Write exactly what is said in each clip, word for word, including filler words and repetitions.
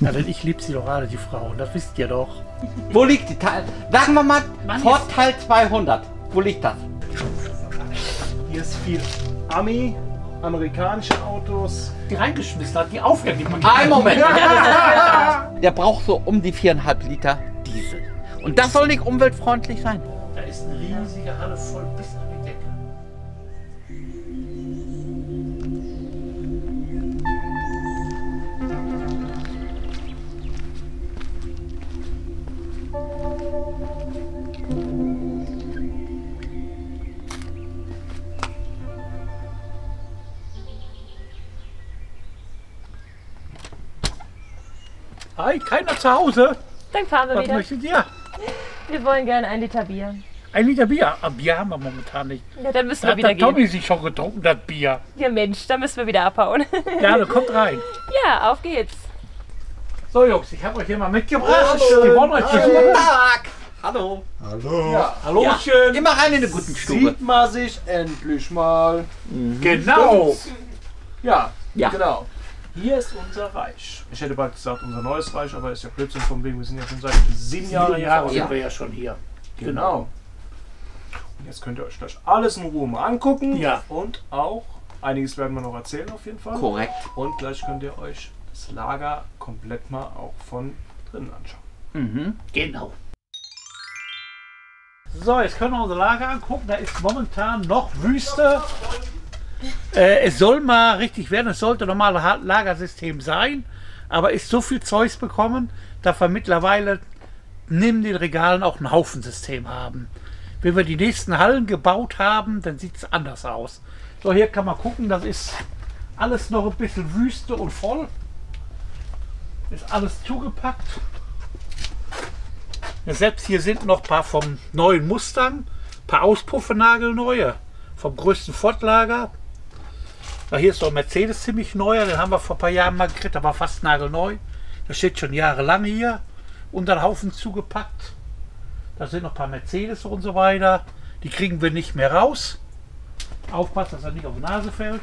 Ja, denn ich liebe sie doch alle, die Frauen, das wisst ihr doch. Wo liegt die Teil? Sagen wir mal, Ford Teil zweihundert. Wo liegt das? Hier ist viel Ami, amerikanische Autos. Die reingeschmissen hat, die Aufgabe, die man Ein Moment. Der braucht so um die viereinhalb Liter Diesel. Und das soll nicht umweltfreundlich sein. Da ist eine riesige Halle voll bis an die Decke. Hi, keiner zu Hause. Dann fahren wir Was wieder. möchtet ihr? Wir wollen gerne ein Liter Bier. Ein Liter Bier? Aber Bier haben wir momentan nicht. Ja, dann müssen Da wir hat wieder der gehen. Tommy sich schon getrunken, das Bier. Ja Mensch, da müssen wir wieder abhauen. Ja, da kommt rein. Ja, auf geht's. So Jungs, ich habe euch hier mal mitgebracht. Die wollen euch besuchen. Guten Tag. Hallo. Hallo. Ja, Hallöchen. Immer rein in eine gute Stube. Sieht man sich endlich mal. Genau. Ja, Ja. genau. Hier ist unser Reich. Ich hätte bald gesagt unser neues Reich, aber ist ja Blödsinn von wegen, wir sind ja schon seit sieben Jahren Sieben hier. Jahre vor sind Ort. wir ja schon hier. Genau. Und jetzt könnt ihr euch gleich alles in Ruhe mal angucken. Ja. Und auch, einiges werden wir noch erzählen auf jeden Fall. Korrekt. Und gleich könnt ihr euch das Lager komplett mal auch von drinnen anschauen. Mhm. Genau. So, jetzt können wir unser Lager angucken. Da ist momentan noch Wüste. Äh, es soll mal richtig werden. Es sollte ein normales Ha- Lagersystem sein. Aber ist so viel Zeugs bekommen, dass wir mittlerweile neben den Regalen auch ein Haufensystem haben. Wenn wir die nächsten Hallen gebaut haben, dann sieht es anders aus. So, hier kann man gucken, das ist alles noch ein bisschen Wüste und voll. Ist alles zugepackt. Ja, selbst hier sind noch ein paar vom neuen Mustang, ein paar Auspuffe nagelneue, vom größten Ford-Lager. Ja, hier ist noch ein Mercedes ziemlich neuer, den haben wir vor ein paar Jahren mal gekriegt, aber fast nagelneu. Das steht schon jahrelang hier, unter den Haufen zugepackt. Da sind noch ein paar Mercedes und so weiter. Die kriegen wir nicht mehr raus. Aufpassen, dass er nicht auf die Nase fällt.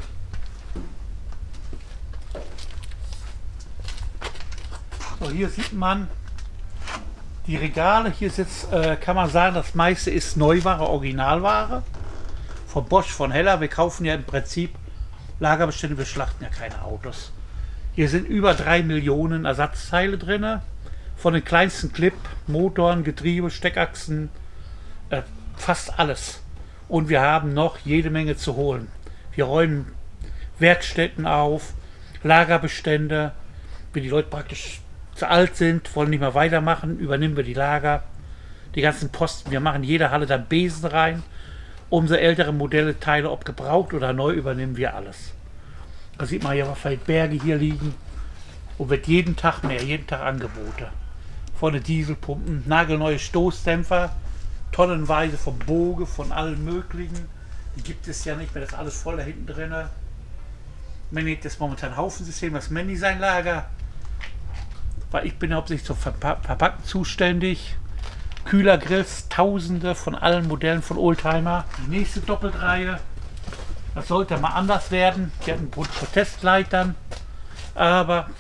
So, hier sieht man die Regale. Hier sitzt, äh, kann man sagen, das meiste ist Neuware, Originalware. Von Bosch, von Heller. Wir kaufen ja im Prinzip Lagerbestände, wir schlachten ja keine Autos. Hier sind über drei Millionen Ersatzteile drin. Von den kleinsten Clip, Motoren, Getriebe, Steckachsen, äh, fast alles. Und wir haben noch jede Menge zu holen. Wir räumen Werkstätten auf, Lagerbestände. Wenn die Leute praktisch zu alt sind, wollen nicht mehr weitermachen, übernehmen wir die Lager. Die ganzen Posten, wir machen jede Halle dann Besen rein. Umso ältere Modelle, Teile, ob gebraucht oder neu, übernehmen wir alles. Da sieht man ja, was für Berge hier liegen. Und wird jeden Tag mehr, jeden Tag Angebote. Von den Dieselpumpen, nagelneue Stoßdämpfer, tonnenweise vom Boge, von allen möglichen. Die gibt es ja nicht mehr, das ist alles voll da hinten drin. Manny hat jetzt momentan ein Haufensystem, das Manny sein Lager. Weil ich bin hauptsächlich zum Verpa Verpacken zuständig. Kühlergrills, tausende von allen Modellen von Oldtimer. Die nächste Doppelreihe, das sollte mal anders werden. Die hatten Protestleitern, aber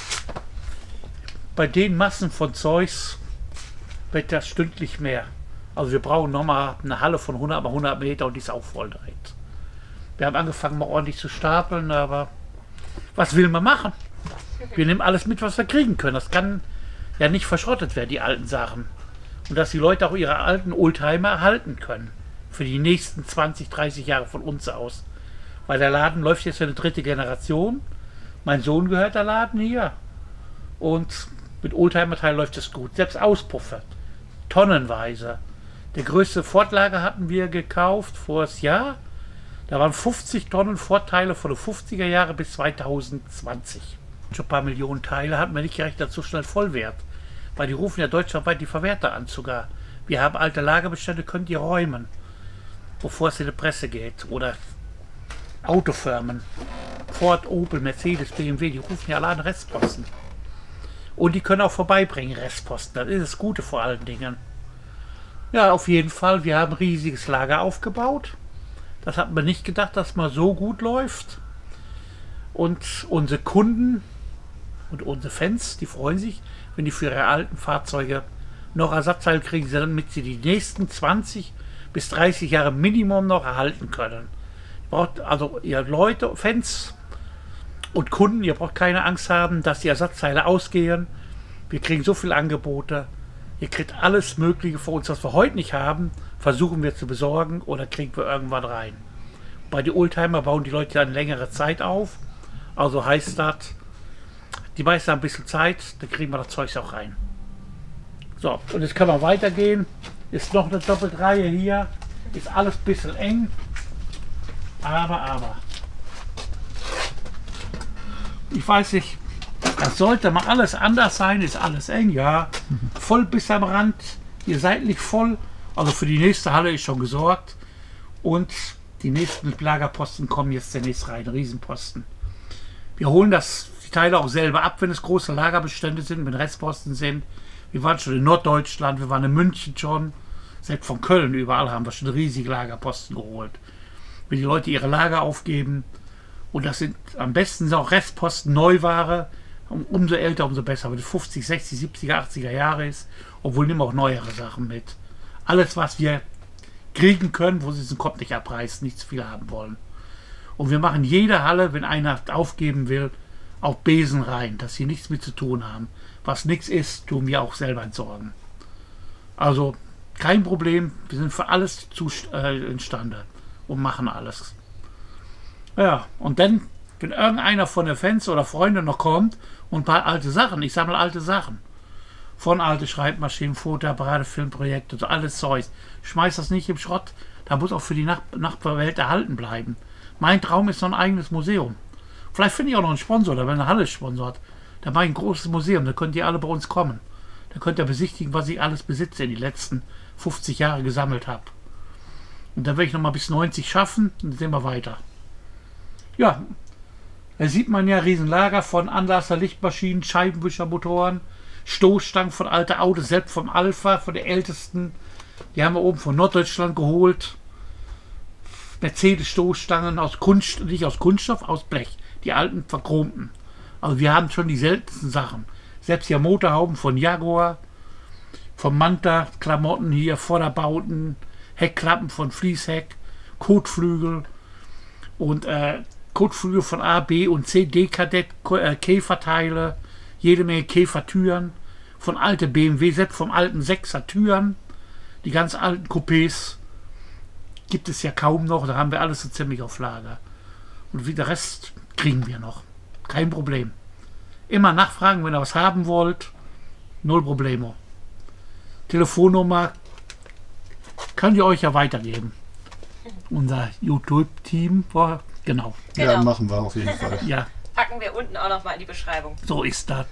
bei den Massen von Zeugs wird das stündlich mehr. Also wir brauchen nochmal eine Halle von hundert mal hundert Meter und die ist auch voll direkt. Wir haben angefangen mal ordentlich zu stapeln, aber was will man machen? Wir nehmen alles mit, was wir kriegen können. Das kann ja nicht verschrottet werden, die alten Sachen. Und dass die Leute auch ihre alten Oldtimer erhalten können. Für die nächsten zwanzig, dreißig Jahre von uns aus. Weil der Laden läuft jetzt für eine dritte Generation. Mein Sohn gehört der Laden hier. Und mit Oldtimer-Teil läuft es gut. Selbst Auspuffe. Tonnenweise. Der größte Ford-Lager hatten wir gekauft vor das Jahr. Da waren fünfzig Tonnen Ford-Teile von den fünfziger Jahre bis zweitausendzwanzig. Schon ein paar Millionen Teile hatten wir nicht gerechnet, dass so schnell voll wird. Weil die rufen ja deutschlandweit die Verwerter an sogar. Wir haben alte Lagerbestände, könnt ihr räumen. Bevor es in die Presse geht. Oder Autofirmen. Ford, Opel, Mercedes, B M W, die rufen ja alle an Restposten. Und die können auch vorbeibringen, Restposten. Das ist das Gute vor allen Dingen. Ja, auf jeden Fall, wir haben ein riesiges Lager aufgebaut. Das hat man nicht gedacht, dass mal so gut läuft. Und unsere Kunden Und unsere Fans, die freuen sich, wenn die für ihre alten Fahrzeuge noch Ersatzteile kriegen, damit sie die nächsten zwanzig bis dreißig Jahre Minimum noch erhalten können. Ihr braucht also, ihr Leute, Fans und Kunden, ihr braucht keine Angst haben, dass die Ersatzteile ausgehen. Wir kriegen so viele Angebote. Ihr kriegt alles Mögliche für uns, was wir heute nicht haben, versuchen wir zu besorgen oder kriegen wir irgendwann rein. Bei den Oldtimer bauen die Leute ja eine längere Zeit auf. Also heißt das, die meisten haben ein bisschen Zeit, dann kriegen wir das Zeug auch rein. So, und jetzt können wir weitergehen. Ist noch eine Doppelreihe hier. Ist alles ein bisschen eng. Aber, aber. Ich weiß nicht, das sollte mal alles anders sein. Ist alles eng, ja. Voll bis am Rand. Hier seitlich voll. Also für die nächste Halle ist schon gesorgt. Und die nächsten Lagerposten kommen jetzt demnächst rein. Riesenposten. Wir holen das, die Teile auch selber ab, wenn es große Lagerbestände sind, wenn Restposten sind. Wir waren schon in Norddeutschland, wir waren in München schon. Selbst von Köln, überall haben wir schon riesige Lagerposten geholt. Wenn die Leute ihre Lager aufgeben, und das sind am besten auch Restposten, Neuware, umso älter, umso besser. Wenn es fünfzig, sechzig, siebziger, achtziger Jahre ist, obwohl nehmen wir auch neuere Sachen mit. Alles, was wir kriegen können, wo sie den Kopf nicht abreißen, nicht zu viel haben wollen. Und wir machen jede Halle, wenn einer aufgeben will, auch Besen rein, dass sie nichts mit zu tun haben. Was nichts ist, tun wir auch selber entsorgen. Also kein Problem, wir sind für alles zu, äh, imstande und machen alles. Ja, und dann, wenn irgendeiner von den Fans oder Freunden noch kommt und ein paar alte Sachen, ich sammle alte Sachen, von alte Schreibmaschinen, Fotoapparate, Filmprojekte, so alles Zeug, schmeiß das nicht im Schrott, da muss auch für die Nach Nachbarwelt erhalten bleiben. Mein Traum ist so ein eigenes Museum. Vielleicht finde ich auch noch einen Sponsor, da wenn eine Halle sponsort. Da mache ich ein großes Museum, da könnt ihr alle bei uns kommen. Da könnt ihr besichtigen, was ich alles besitze in die letzten fünfzig Jahre gesammelt habe. Und dann werde ich noch mal bis neunzig schaffen und dann sehen wir weiter. Ja, da sieht man ja Riesenlager von Anlasser, Lichtmaschinen, Scheibenwischermotoren, Stoßstangen von alten Autos, selbst vom Alpha, von der ältesten. Die haben wir oben von Norddeutschland geholt. Mercedes-Stoßstangen aus Kunst, nicht aus Kunststoff, aus Blech. Die alten verchromten. Also wir haben schon die seltensten Sachen. Selbst hier Motorhauben von Jaguar, vom Manta, Klamotten hier, Vorderbauten, Heckklappen von Fließheck, Kotflügel und äh, Kotflügel von A, B und C, D-Kadett, äh, Käferteile, jede Menge Käfertüren, von alten B M W, selbst vom alten Sechser Türen, die ganz alten Coupés gibt es ja kaum noch, da haben wir alles so ziemlich auf Lager. Und wie der Rest kriegen wir noch. Kein Problem. Immer nachfragen, wenn ihr was haben wollt. Null Problemo. Telefonnummer könnt ihr euch ja weitergeben. Unser YouTube-Team war, genau. Ja, Genau. machen wir auf jeden Fall. Ja, Packen wir unten auch noch mal in die Beschreibung. so ist das.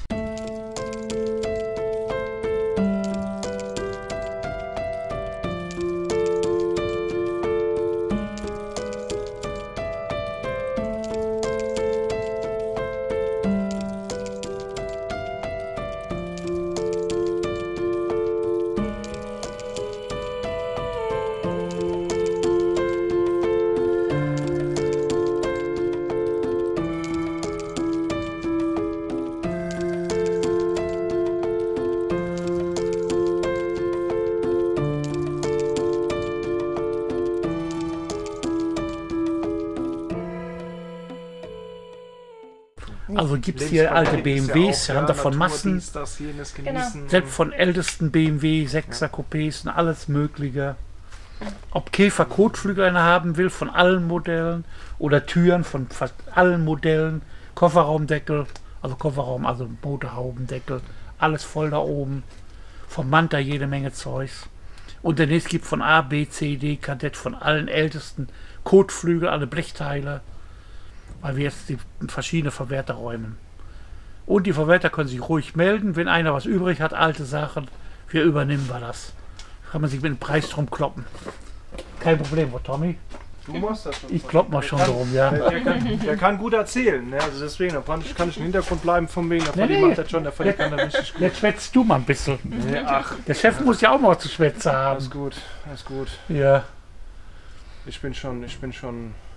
Also gibt es hier alte B M Ws, wir haben davon Massen, Das, jenes Genau. genießen. selbst von ältesten B M W, Sechser Coupés und alles Mögliche. Ob Käfer Kotflügel einer haben will, von allen Modellen, oder Türen von fast allen Modellen, Kofferraumdeckel, also Kofferraum, also Motorhaubendeckel, alles voll da oben. Vom Manta jede Menge Zeugs. Und der nächste gibt von A, B, C, D, Kadett, von allen ältesten Kotflügel, alle Blechteile, weil wir jetzt die verschiedene Verwerter räumen. Und die Verwerter können sich ruhig melden, wenn einer was übrig hat, alte Sachen, wir übernehmen wir das. Kann man sich mit dem Preis drum kloppen. Kein Problem, wo Tommy? Du machst das schon. Ich klopp mal schon drum, ja. Der, der, kann, der kann gut erzählen, ne? Also deswegen, da kann ich, kann ich im Hintergrund bleiben von wegen, der Nee, Freddy nee. macht das schon, der Freddy kann das richtig gut. Jetzt schwätzt du mal ein bisschen. Nee, ach, Der Chef muss ja auch mal zu schwätzen alles haben. gut, alles gut. Ja. Ich bin schon, ich bin schon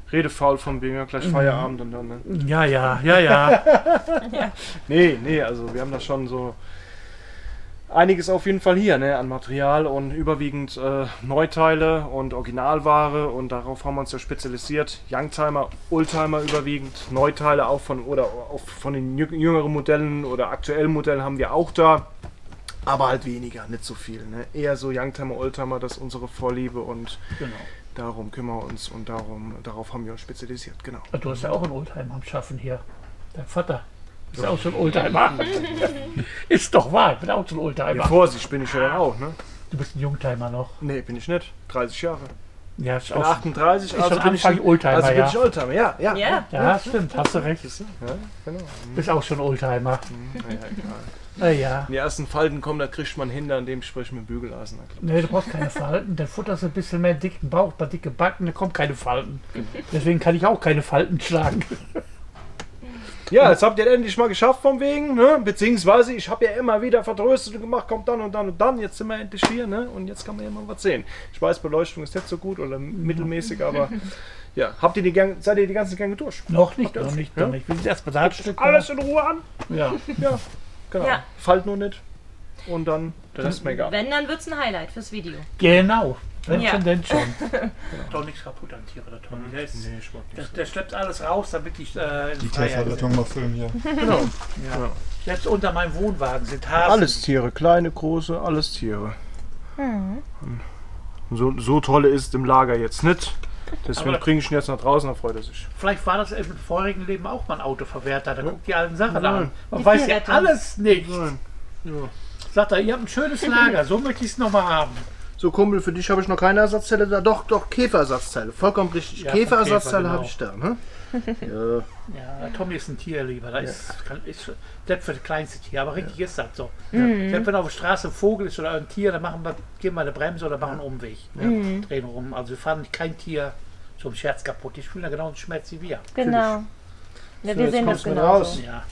redefaul von wegen ja, gleich Feierabend und dann, ne? Ja, ja, ja, ja. Nee, nee, also wir haben da schon so einiges auf jeden Fall hier, ne, an Material und überwiegend äh, Neuteile und Originalware und darauf haben wir uns ja spezialisiert. Youngtimer, Oldtimer überwiegend, Neuteile auch von oder auch von den jü- jüngeren Modellen oder aktuellen Modellen haben wir auch da, aber halt weniger, nicht so viel, ne? Eher so Youngtimer, Oldtimer, das ist unsere Vorliebe und Genau. darum kümmern wir uns und darum, darauf haben wir uns spezialisiert, genau. Du hast ja auch einen Oldtimer am Schaffen hier. Dein Vater ist auch so ein Oldtimer. Ist doch wahr, ich bin auch so ein Ja, Oldtimer. Vorsicht, bin ich ja dann auch, ne? Du bist ein Jungtimer noch. Nee, bin ich nicht. dreißig Jahre. Ja, ist Ich bin auch achtunddreißig, ist also schon bin ich, Anfang Oldtimer, also bin ja. ich Oldtimer, ja, ja. Ja. Ja, stimmt, hast du recht. Ja, genau. Bist auch schon Oldtimer. Ja, ja, egal. Naja. Die ersten Falten kommen, da kriegt man hin, an dem sprich mit Bügeleisen. Nee, du brauchst keine Falten. Dann futterst du ein bisschen mehr dicken Bauch, ein paar dicke Backen, da kommen keine Falten. Deswegen kann ich auch keine Falten schlagen. Ja, jetzt habt ihr endlich mal geschafft vom Wegen, ne? Beziehungsweise ich habe ja immer wieder Vertröstet gemacht, kommt dann und dann und dann, jetzt sind wir endlich hier, ne? Und jetzt kann man ja mal was sehen. Ich weiß, Beleuchtung ist nicht so gut oder mittelmäßig, aber ja, habt ihr die Gang, seid ihr die ganzen Gänge durch? Noch nicht, noch nicht, Ja? noch nicht. Wir sind erst mal das Stück. Alles in Ruhe an? Ja. Ja, genau. Ja. Fallt nur nicht. Und dann, der Rest mir egal. Wenn, dann wird es ein Highlight fürs Video. Genau. Wenn Ja. schon, denn schon. Doch nichts kaputt an Tiere, der Tommy. Der, ist, Nee, ich mag der, nicht. der schleppt alles raus, damit ich äh, in Die Freiheit Käferrettung mal filmen hier. Genau. Ja. Ja. Selbst unter meinem Wohnwagen sind Hasen. Alles Tiere, kleine, große, alles Tiere. So, so tolle ist es im Lager jetzt nicht. Deswegen Aber- bringe ich ihn jetzt nach draußen, dann freut er sich. Vielleicht war das im vorigen Leben auch mal ein Autoverwerter. Da guckt die alten Sachen Nein. an. Man Die weiß ja Tierrettung. alles nicht. Nein. Ja. Sagt er, ihr habt ein schönes Lager, so möchte ich es nochmal haben. So Kumpel, für dich habe ich noch keine Ersatzteile da. Doch, doch, Käferersatzteile. Vollkommen richtig. Ja, vom Käferersatzteile Käfer, habe ich da. Ne? Ja. Ja, der Tommy ist ein Tierlieber. Da ist, ist selbst für das kleinste Tier. Aber richtig ist das so. Selbst wenn auf der Straße ein Vogel ist oder ein Tier, dann machen wir, geben wir eine Bremse oder machen einen Umweg. Drehen rum. Also wir fahren kein Tier zum Scherz kaputt. Die fühlen ja genauso einen Schmerz wie wir. Genau. Ja, So, wir jetzt sehen das kommst du mit genauso. raus. Ja.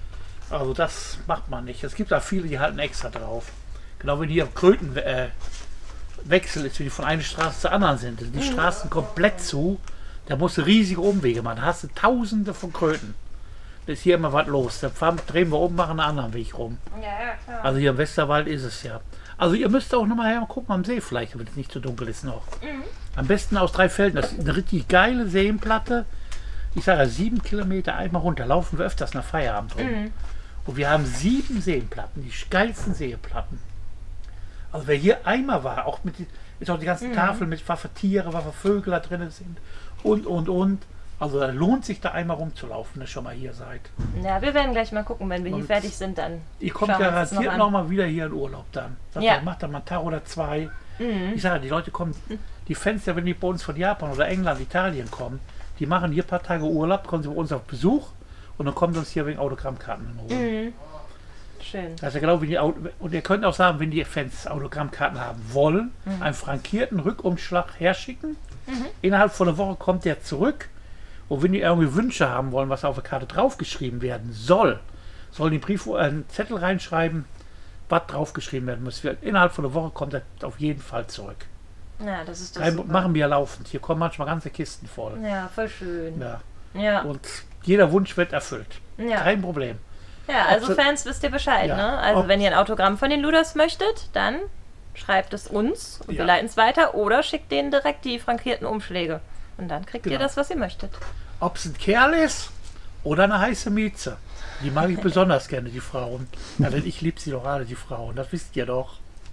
Also das macht man nicht. Es gibt auch viele, die halten extra drauf. Genau wie hier Kröten äh, Wechsel ist, wie die von einer Straße zur anderen sind. Die Straßen komplett zu. Da musst du riesige Umwege machen. Da hast du tausende von Kröten. Da ist hier immer was los. Da fahren, drehen wir um, machen einen anderen Weg rum. Ja, ja, klar. Also hier im Westerwald ist es ja. Also ihr müsst auch noch mal her gucken am See vielleicht, wenn es nicht zu dunkel ist noch. Am besten aus drei Felden. Das ist eine richtig geile Seenplatte. Ich sage ja, sieben Kilometer einmal runter. Laufen wir öfters nach Feierabend rum. Und wir haben sieben Seenplatten, die geilsten Seenplatten. Also wer hier einmal war, auch mit die, ist auch die ganzen Tafeln mit was für Tiere, was für Vögel da drinnen sind und und und. Also da lohnt sich da einmal rumzulaufen, wenn ihr schon mal hier seid. Ja, wir werden gleich mal gucken, wenn wir hier Und- fertig sind, dann. Ihr kommt Schauen wir uns das garantiert noch noch, an. mal wieder hier in Urlaub dann. Sagt Ja. ihr, macht dann mal einen Tag oder zwei. Mhm. Ich sage, die Leute kommen, die Fenster, wenn die bei uns von Japan oder England, Italien kommen, die machen hier ein paar Tage Urlaub, kommen sie bei uns auf Besuch und dann kommen sie uns hier wegen Autogrammkarten holen. Mhm. Schön. Das ist ja genau wie die Auto und ihr könnt auch sagen, wenn die Fans Autogrammkarten haben wollen, einen frankierten Rückumschlag herschicken. Innerhalb von einer Woche kommt der zurück. Und wenn die irgendwie Wünsche haben wollen, was auf der Karte draufgeschrieben werden soll, sollen die Brief einen Zettel reinschreiben, was draufgeschrieben werden muss. Innerhalb von einer Woche kommt er auf jeden Fall zurück. Ja, das ist das. Kein, super. machen wir laufend. Hier kommen manchmal ganze Kisten voll. Ja, voll schön. Ja. Ja. Und jeder Wunsch wird erfüllt. Ja. Kein Problem. Ja, also Ob sie- Fans, wisst ihr Bescheid, Ja. ne? Also Ob- wenn ihr ein Autogramm von den Luders möchtet, dann schreibt es uns und Ja. wir leiten es weiter oder schickt denen direkt die frankierten Umschläge. Und dann kriegt ihr Genau. das, was ihr möchtet. Ob es ein Kerl ist oder eine heiße Mieze. Die mag ich besonders gerne, die Frauen. Ja, denn ich liebe sie doch alle, die Frauen. Das wisst ihr doch.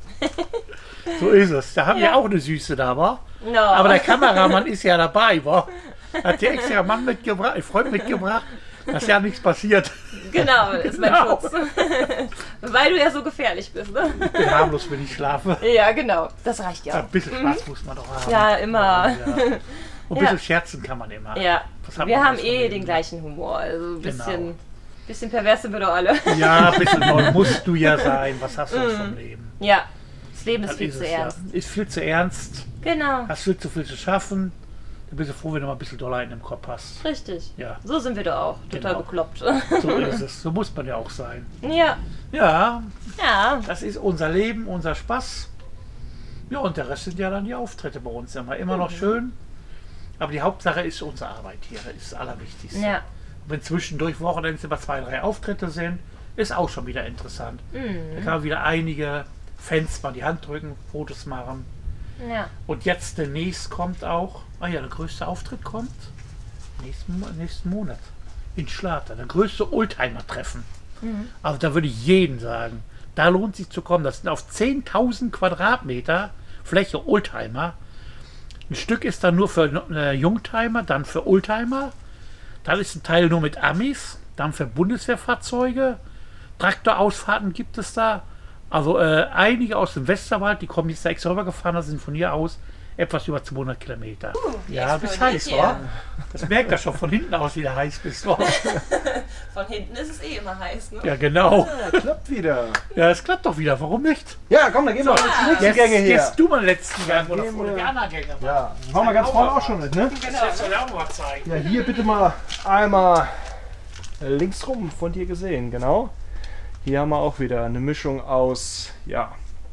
So ist es. Da haben wir Ja. auch eine Süße da, wa? No. Aber der Kameramann ist ja dabei, wa? Hat der extra Mann mitgebracht, ein Freund mitgebracht, dass ja nichts passiert. Genau, ist mein Genau. Schutz. Weil du ja so gefährlich bist, ne? Ich bin harmlos, wenn ich schlafe. Ja, genau. Das reicht Ja, ja ein bisschen Spaß muss man doch haben. Ja, immer. Ja. Und ein bisschen scherzen kann man immer. Ja. Das hat Wir man haben alles eh vom den Leben. gleichen Humor. Also ein Genau. bisschen, bisschen pervers sind wir doch alle. Ja, ein bisschen neu musst du ja sein. Was hast du uns vom Leben? Ja. Das Leben ist Das viel ist zu es ernst. ja. Ist viel zu ernst. Genau. Hast viel zu viel zu schaffen. Dann bist du froh, wenn du mal ein bisschen doller in dem Kopf hast. Richtig. Ja, So sind wir doch auch. Total Genau. bekloppt. so ist es. So muss man ja auch sein. Ja. Ja, Ja. das ist unser Leben, unser Spaß. Ja, und der Rest sind ja dann die Auftritte bei uns immer. Immer noch schön. Aber die Hauptsache ist unsere Arbeit hier, das ist das Allerwichtigste. Ja. Wenn zwischendurch Wochenends immer zwei, drei Auftritte sind, ist auch schon wieder interessant. Mhm. Da kann man wieder einige Fans mal die Hand drücken, Fotos machen. Ja. Und jetzt demnächst kommt auch, ah ja, der größte Auftritt kommt nächsten, Mo- nächsten Monat in Schlater, der größte Oldtimer-Treffen. Mhm. Also da würde ich jeden sagen, da lohnt sich zu kommen. Das sind auf zehntausend Quadratmeter Fläche Oldtimer. Ein Stück ist dann nur für äh, Youngtimer, dann für Oldtimer. Dann ist ein Teil nur mit Amis, dann für Bundeswehrfahrzeuge. Traktorausfahrten gibt es da. Also äh, einige aus dem Westerwald, die kommen jetzt da extra rübergefahren, das sind von hier aus etwas über zweihundert Kilometer. Ja, du bist heiß, hier. wa? Das merkt er schon von hinten aus, wie du heiß bist. Wa? Von hinten ist es eh immer heiß, ne? Ja, genau. Ja, klappt wieder. Ja, es klappt doch wieder, warum nicht? Ja, komm, dann gehen wir auf die nächsten Jetzt, Gänge hier. jetzt du mal den letzten Gang oder Gehen vor die wir- anderen Gänge. Ja, machen wir ganz vorne auch schon mit, ne? Das soll auch mal zeigen. Ja, hier bitte mal einmal links rum von dir gesehen, genau. Hier haben wir auch wieder eine Mischung aus, ja,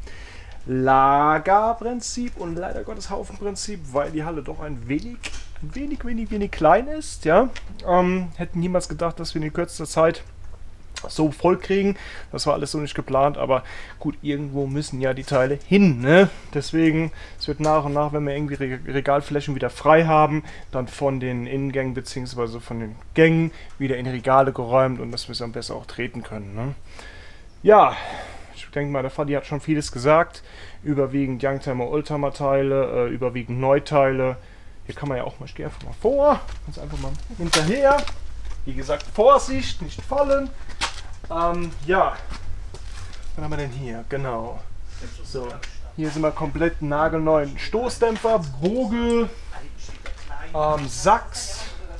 Lagerprinzip und leider Gottes Haufenprinzip, weil die Halle doch ein wenig, ein wenig, wenig, wenig klein ist, ja. Ähm, hätten niemals gedacht, dass wir in kürzester Zeit so voll kriegen. Das war alles so nicht geplant, aber gut, irgendwo müssen ja die Teile hin, ne? Deswegen, es wird nach und nach, wenn wir irgendwie Re- Regalflächen wieder frei haben, dann von den Innengängen bzw. von den Gängen wieder in die Regale geräumt und dass wir es dann besser auch treten können, ne? Ja, ich denke mal, der Fadi hat schon vieles gesagt. Überwiegend Youngtimer, Oldtimer Teile, äh, überwiegend Neuteile. Hier kann man ja auch mal, ich gehe einfach mal vor, ganz einfach mal hinterher. Wie gesagt, Vorsicht, nicht fallen. Ähm, ja, was haben wir denn hier? Genau. So, hier sind wir komplett nagelneuen Stoßdämpfer, Vogel, ähm, Sachs,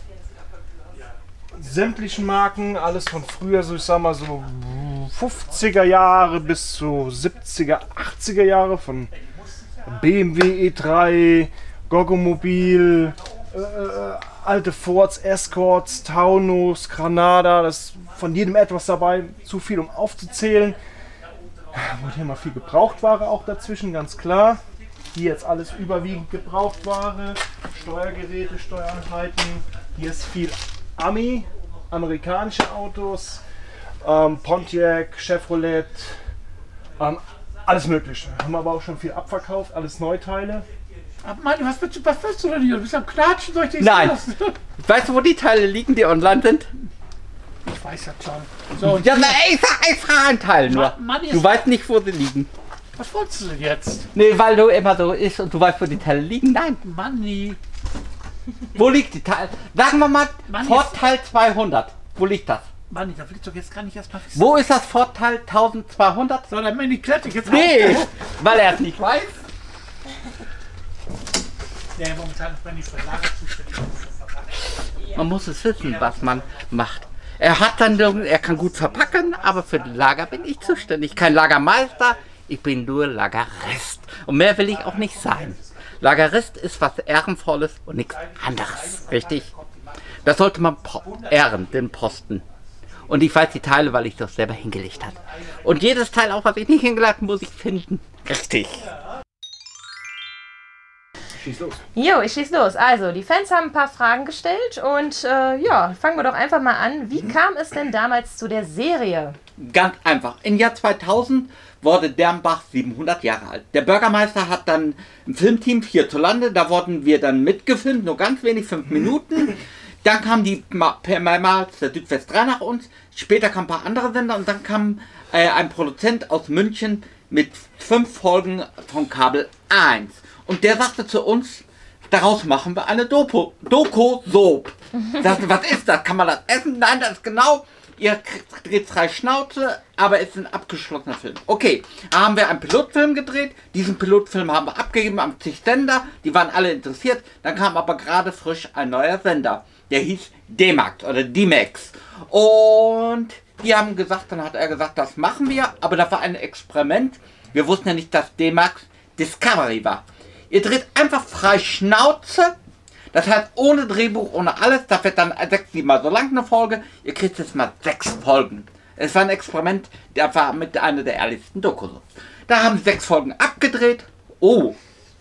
sämtlichen Marken, alles von früher, so ich sag mal so fünfziger Jahre bis zu siebziger, achtziger Jahre, von B M W E drei, Goggomobil, äh, äh, alte Fords, Escorts, Taunus, Granada, das ist von jedem etwas dabei, zu viel um aufzuzählen. Und hier mal viel Gebrauchtware auch dazwischen, ganz klar. Hier jetzt alles überwiegend Gebrauchtware, Steuergeräte, Steuereinheiten. Hier ist viel Ami, amerikanische Autos, ähm, Pontiac, Chevrolet, ähm, alles mögliche. Haben aber auch schon viel abverkauft, alles Neuteile. Aber Mann, was willst du, was willst du denn hier? Du bist am Knatschen, soll ich dich Nein. lassen? Weißt du, wo die Teile liegen, die online sind? Ich weiß das schon. So, und Ja, na, ich sag extra ein Teil nur. Ma- Mann, jetzt- Du weißt nicht, wo sie liegen. was wolltest du denn jetzt? Nee, weil du immer so ist und du weißt, wo die Teile liegen. Nein. Manni. Wo liegt die Teil? Sagen wir mal, Mann, Ford jetzt- Teil zweihundert. Wo liegt das? Manni, da willst du jetzt gar nicht erst mal wissen. Wo ist das Ford Teil zwölfhundert? So, dann Manni, klette ich jetzt Nee, auf. weil er es nicht weiß. Ja, momentan ist Manni für Lager zuständig. Man muss es wissen, was man macht. Er hat dann, er kann gut verpacken, aber für das Lager bin ich zuständig. Kein Lagermeister, ich bin nur Lagerist. Und mehr will ich auch nicht sein. Lagerist ist was Ehrenvolles und nichts anderes, richtig? Das sollte man po- ehren, den Posten. Und ich weiß die Teile, weil ich das selber hingelegt habe. Und jedes Teil, auch was ich nicht hingelegt habe, muss ich finden. Richtig. Schieß los. Jo, ich schieß los. Also, die Fans haben ein paar Fragen gestellt und äh, ja, fangen wir doch einfach mal an. Wie kam es denn damals zu der Serie? Ganz einfach. Im Jahr zweitausend wurde Dernbach siebenhundert Jahre alt. Der Bürgermeister hat dann ein Filmteam hierzulande, da wurden wir dann mitgefilmt, nur ganz wenig, fünf Minuten. Dann kam die Ma- per mehrmals der Südwest drei nach uns, später kamen ein paar andere Sender und dann kam äh, ein Produzent aus München mit fünf Folgen von Kabel eins. Und der sagte zu uns, daraus machen wir eine Dopo, Doku-Soap. Sagte, was ist das? Kann man das essen? Nein, das ist genau, ihr kriegt- dreht frei Schnauze, aber es ist ein abgeschlossener Film. Okay, da haben wir einen Pilotfilm gedreht. Diesen Pilotfilm haben wir abgegeben am zig Sender. Die waren alle interessiert. Dann kam aber gerade frisch ein neuer Sender. Der hieß D-Max oder D-Max. Und die haben gesagt, dann hat er gesagt, das machen wir. Aber das war ein Experiment. Wir wussten ja nicht, dass D-Max Discovery war. Ihr dreht einfach frei Schnauze. Das heißt, ohne Drehbuch, ohne alles. Das wird dann sechs, sieben Mal so lang eine Folge. Ihr kriegt jetzt mal sechs Folgen. Es war ein Experiment, der war mit einer der ehrlichsten Dokus. Da haben sie sechs Folgen abgedreht. Oh,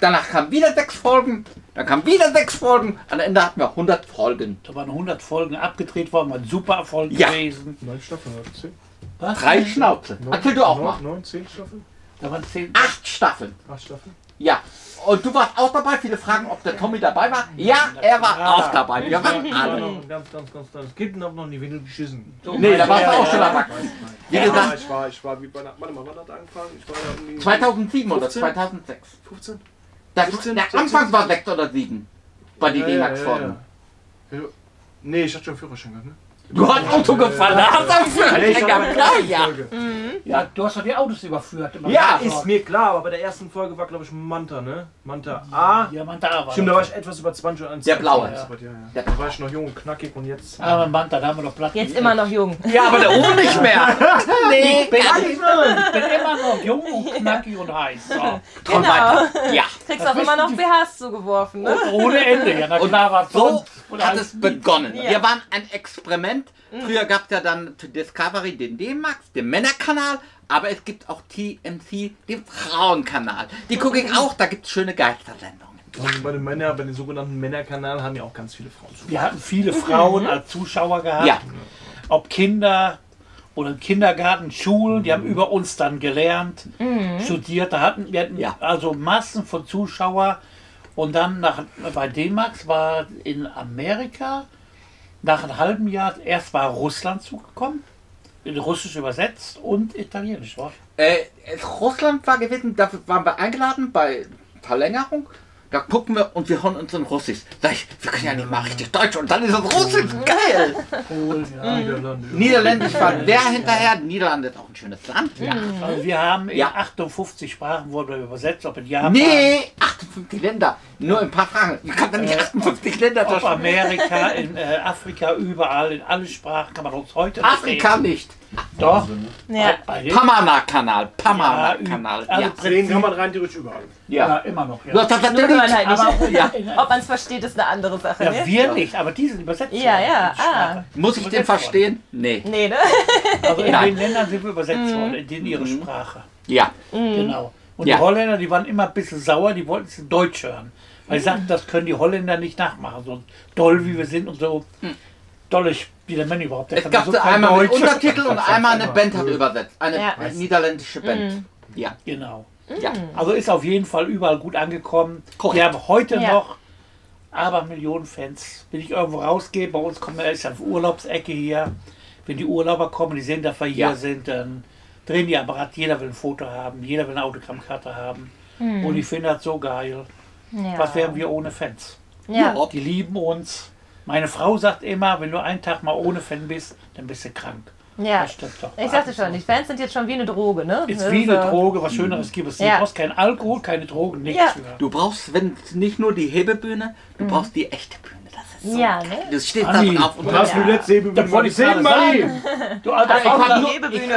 danach kamen wieder sechs Folgen, dann kamen wieder sechs Folgen, am Ende hatten wir hundert Folgen. Da waren hundert Folgen abgedreht worden, war ein super Erfolg Ja. gewesen. Neun Staffeln oder zehn? Was? Drei Schnauze. Erzähl du auch mal. Neun, neun, zehn Staffeln? Da waren zehn. Acht Staffeln. Acht Staffeln? Ja. Und du warst auch dabei. Viele fragen, ob der Tommy dabei war. Ja, er war Ja. auch dabei. Wir waren Ich war alle. noch ganz, ganz, ganz kleines Kind und hab noch nie Windel geschissen. Nee, da warst du Ja, auch ja. schon erwachsen. Wie Ja, gesagt, ich war, ich war wie bei einer, warte mal, wann hat er angefangen? Ich war ja irgendwie zweitausendsieben oder fünfzehn? zweitausendsechs. fünfzehn? Der, fünfzehn, der Anfang war sechs oder sieben. Bei den D-Max-Folgen. ja, ja. Nee, ich hatte schon Führerschein gehabt, ne? Du hast Auto gefahren, da hast du einen Führerschein gehabt. Klar, ja. Ja, du hast doch die Autos überführt. Immer Ja, wieder. Ist mir klar, aber bei der ersten Folge war, glaube ich, Manta, ne? Manta A. Ja, man da war. Stimmt, da war ich etwas über zwanzig und Der blaue. Ja, ja. Der Da war ich noch jung und knackig und jetzt. Aber Manta, da haben wir doch Platz. Jetzt immer noch jung. Ja, aber der Uwe nicht mehr. Nee, Ich bin, ich bin immer noch jung und knackig und heiß. So. komm Genau. weiter. Ja. Kriegst Das auch immer noch wissen B Hs zugeworfen, ne? Und ohne Ende. Ja, na Und klar war es so sonst. Oder hat halt es begonnen. Ja. Wir waren ein Experiment. Früher gab es ja dann zu Discovery den D-Max, den Männerkanal, aber es gibt auch T M C, den Frauenkanal. Die gucke ich auch, da gibt es schöne Geistersendungen. Und bei den Männern, bei den sogenannten Männerkanal haben ja auch ganz viele Frauen zu. Wir hatten viele Frauen als Zuschauer gehabt. Ja. Ob Kinder oder im Kindergarten, Schulen, die haben über uns dann gelernt, studiert. Da hatten wir hatten Ja. also Massen von Zuschauern. Und dann nach, bei D-Max war in Amerika nach einem halben Jahr, erst war Russland zugekommen, in Russisch übersetzt und Italienisch. War. Äh, Russland war gewesen, da waren wir eingeladen bei Verlängerung. Da gucken wir und wir hören uns in Russisch. Sag ich, wir können ja nicht mal richtig Deutsch und dann ist es Russisch. Geil! Polen, ja. Niederlande. Niederländisch war wer hinterher. Niederlande ist auch ein schönes Land. Ja. Also wir haben in Ja. achtundfünfzig Sprachen wurde übersetzt, ob in Japan, Nee, achtundfünfzig Länder. Nur ein paar Fragen. Ich kann da nicht achtundfünfzig Länder ob durchsprechen. Amerika, in äh, Afrika, überall, in alle Sprachen kann man uns heute noch Afrika sehen. nicht. Doch. Ja. Bei den- Pamana-Kanal. Ja, Pamana-Kanal. also Ja. Den kann man rein theoretisch überall. Ja, Ja. immer noch. Du Ja, hast das Nur wenn man halt nicht. aber, ja. Ob man es versteht, ist eine andere Sache, ja ne? wir nicht, aber die sind übersetzt. Ja, worden ja, in die Sprache. Muss ich den verstehen? Nee. Nee, ne? Also in Nein. den Ländern sind wir übersetzt worden, in denen ihre Sprache. Ja. Genau. Und Ja. die Holländer, die waren immer ein bisschen sauer, die wollten es in Deutsch hören. Weil sie sagten, das können die Holländer nicht nachmachen. So doll wie wir sind und so dolle wie der Mann überhaupt. Der Es kann gab so so kein einmal mit Deutsch. Untertitel und einmal eine Band hat übersetzt. Eine Ja. niederländische Band. Ja. Genau. Ja. Also ist auf jeden Fall überall gut angekommen. Korrekt. Wir haben heute Ja. noch aber Millionen Fans. Wenn ich irgendwo rausgehe, bei uns kommen ist ja eine Urlaubsecke hier. Wenn die Urlauber kommen, die sehen, dass wir hier Ja. sind, dann drehen die Apparat. Jeder will ein Foto haben, jeder will eine Autogrammkarte haben. Und ich finde das so geil. Ja. Was wären wir ohne Fans? Ja. Die lieben uns. Meine Frau sagt immer, wenn du einen Tag mal ohne Fan bist, dann bist du krank. Ja. Das stimmt doch. Ich sagte schon, die Fans sind jetzt schon wie eine Droge, ne? Ist Das wie eine äh, Droge, was Schöneres gibt es nicht. Ja. Du brauchst keinen Alkohol, keine Drogen, nichts. Ja. Für. Du brauchst, wenn nicht nur die Hebebühne, du brauchst die echte Bühne. Das ist so Ja, geil. ne? Du stehst Anni, da drauf und Du hast Ja. die letzte Hebebühne Das wollte ich gesehen, gerade Marie. sagen. Du alter Ich hab fauler, nur- Die Hebebühne.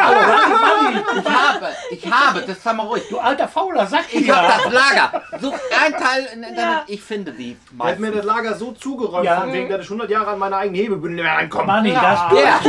Ich habe, ich habe, das sag mal ruhig. du alter fauler Sack Ich hier. habe das Lager. Such ein Teil im Internet, Ja. ich finde die. Der hat mir meistens. das Lager so zugeräumt, Ja. von wegen, dass ich hundert Jahre an meiner eigenen Hebebühne nicht mehr rankomme. Manni, das, Ja.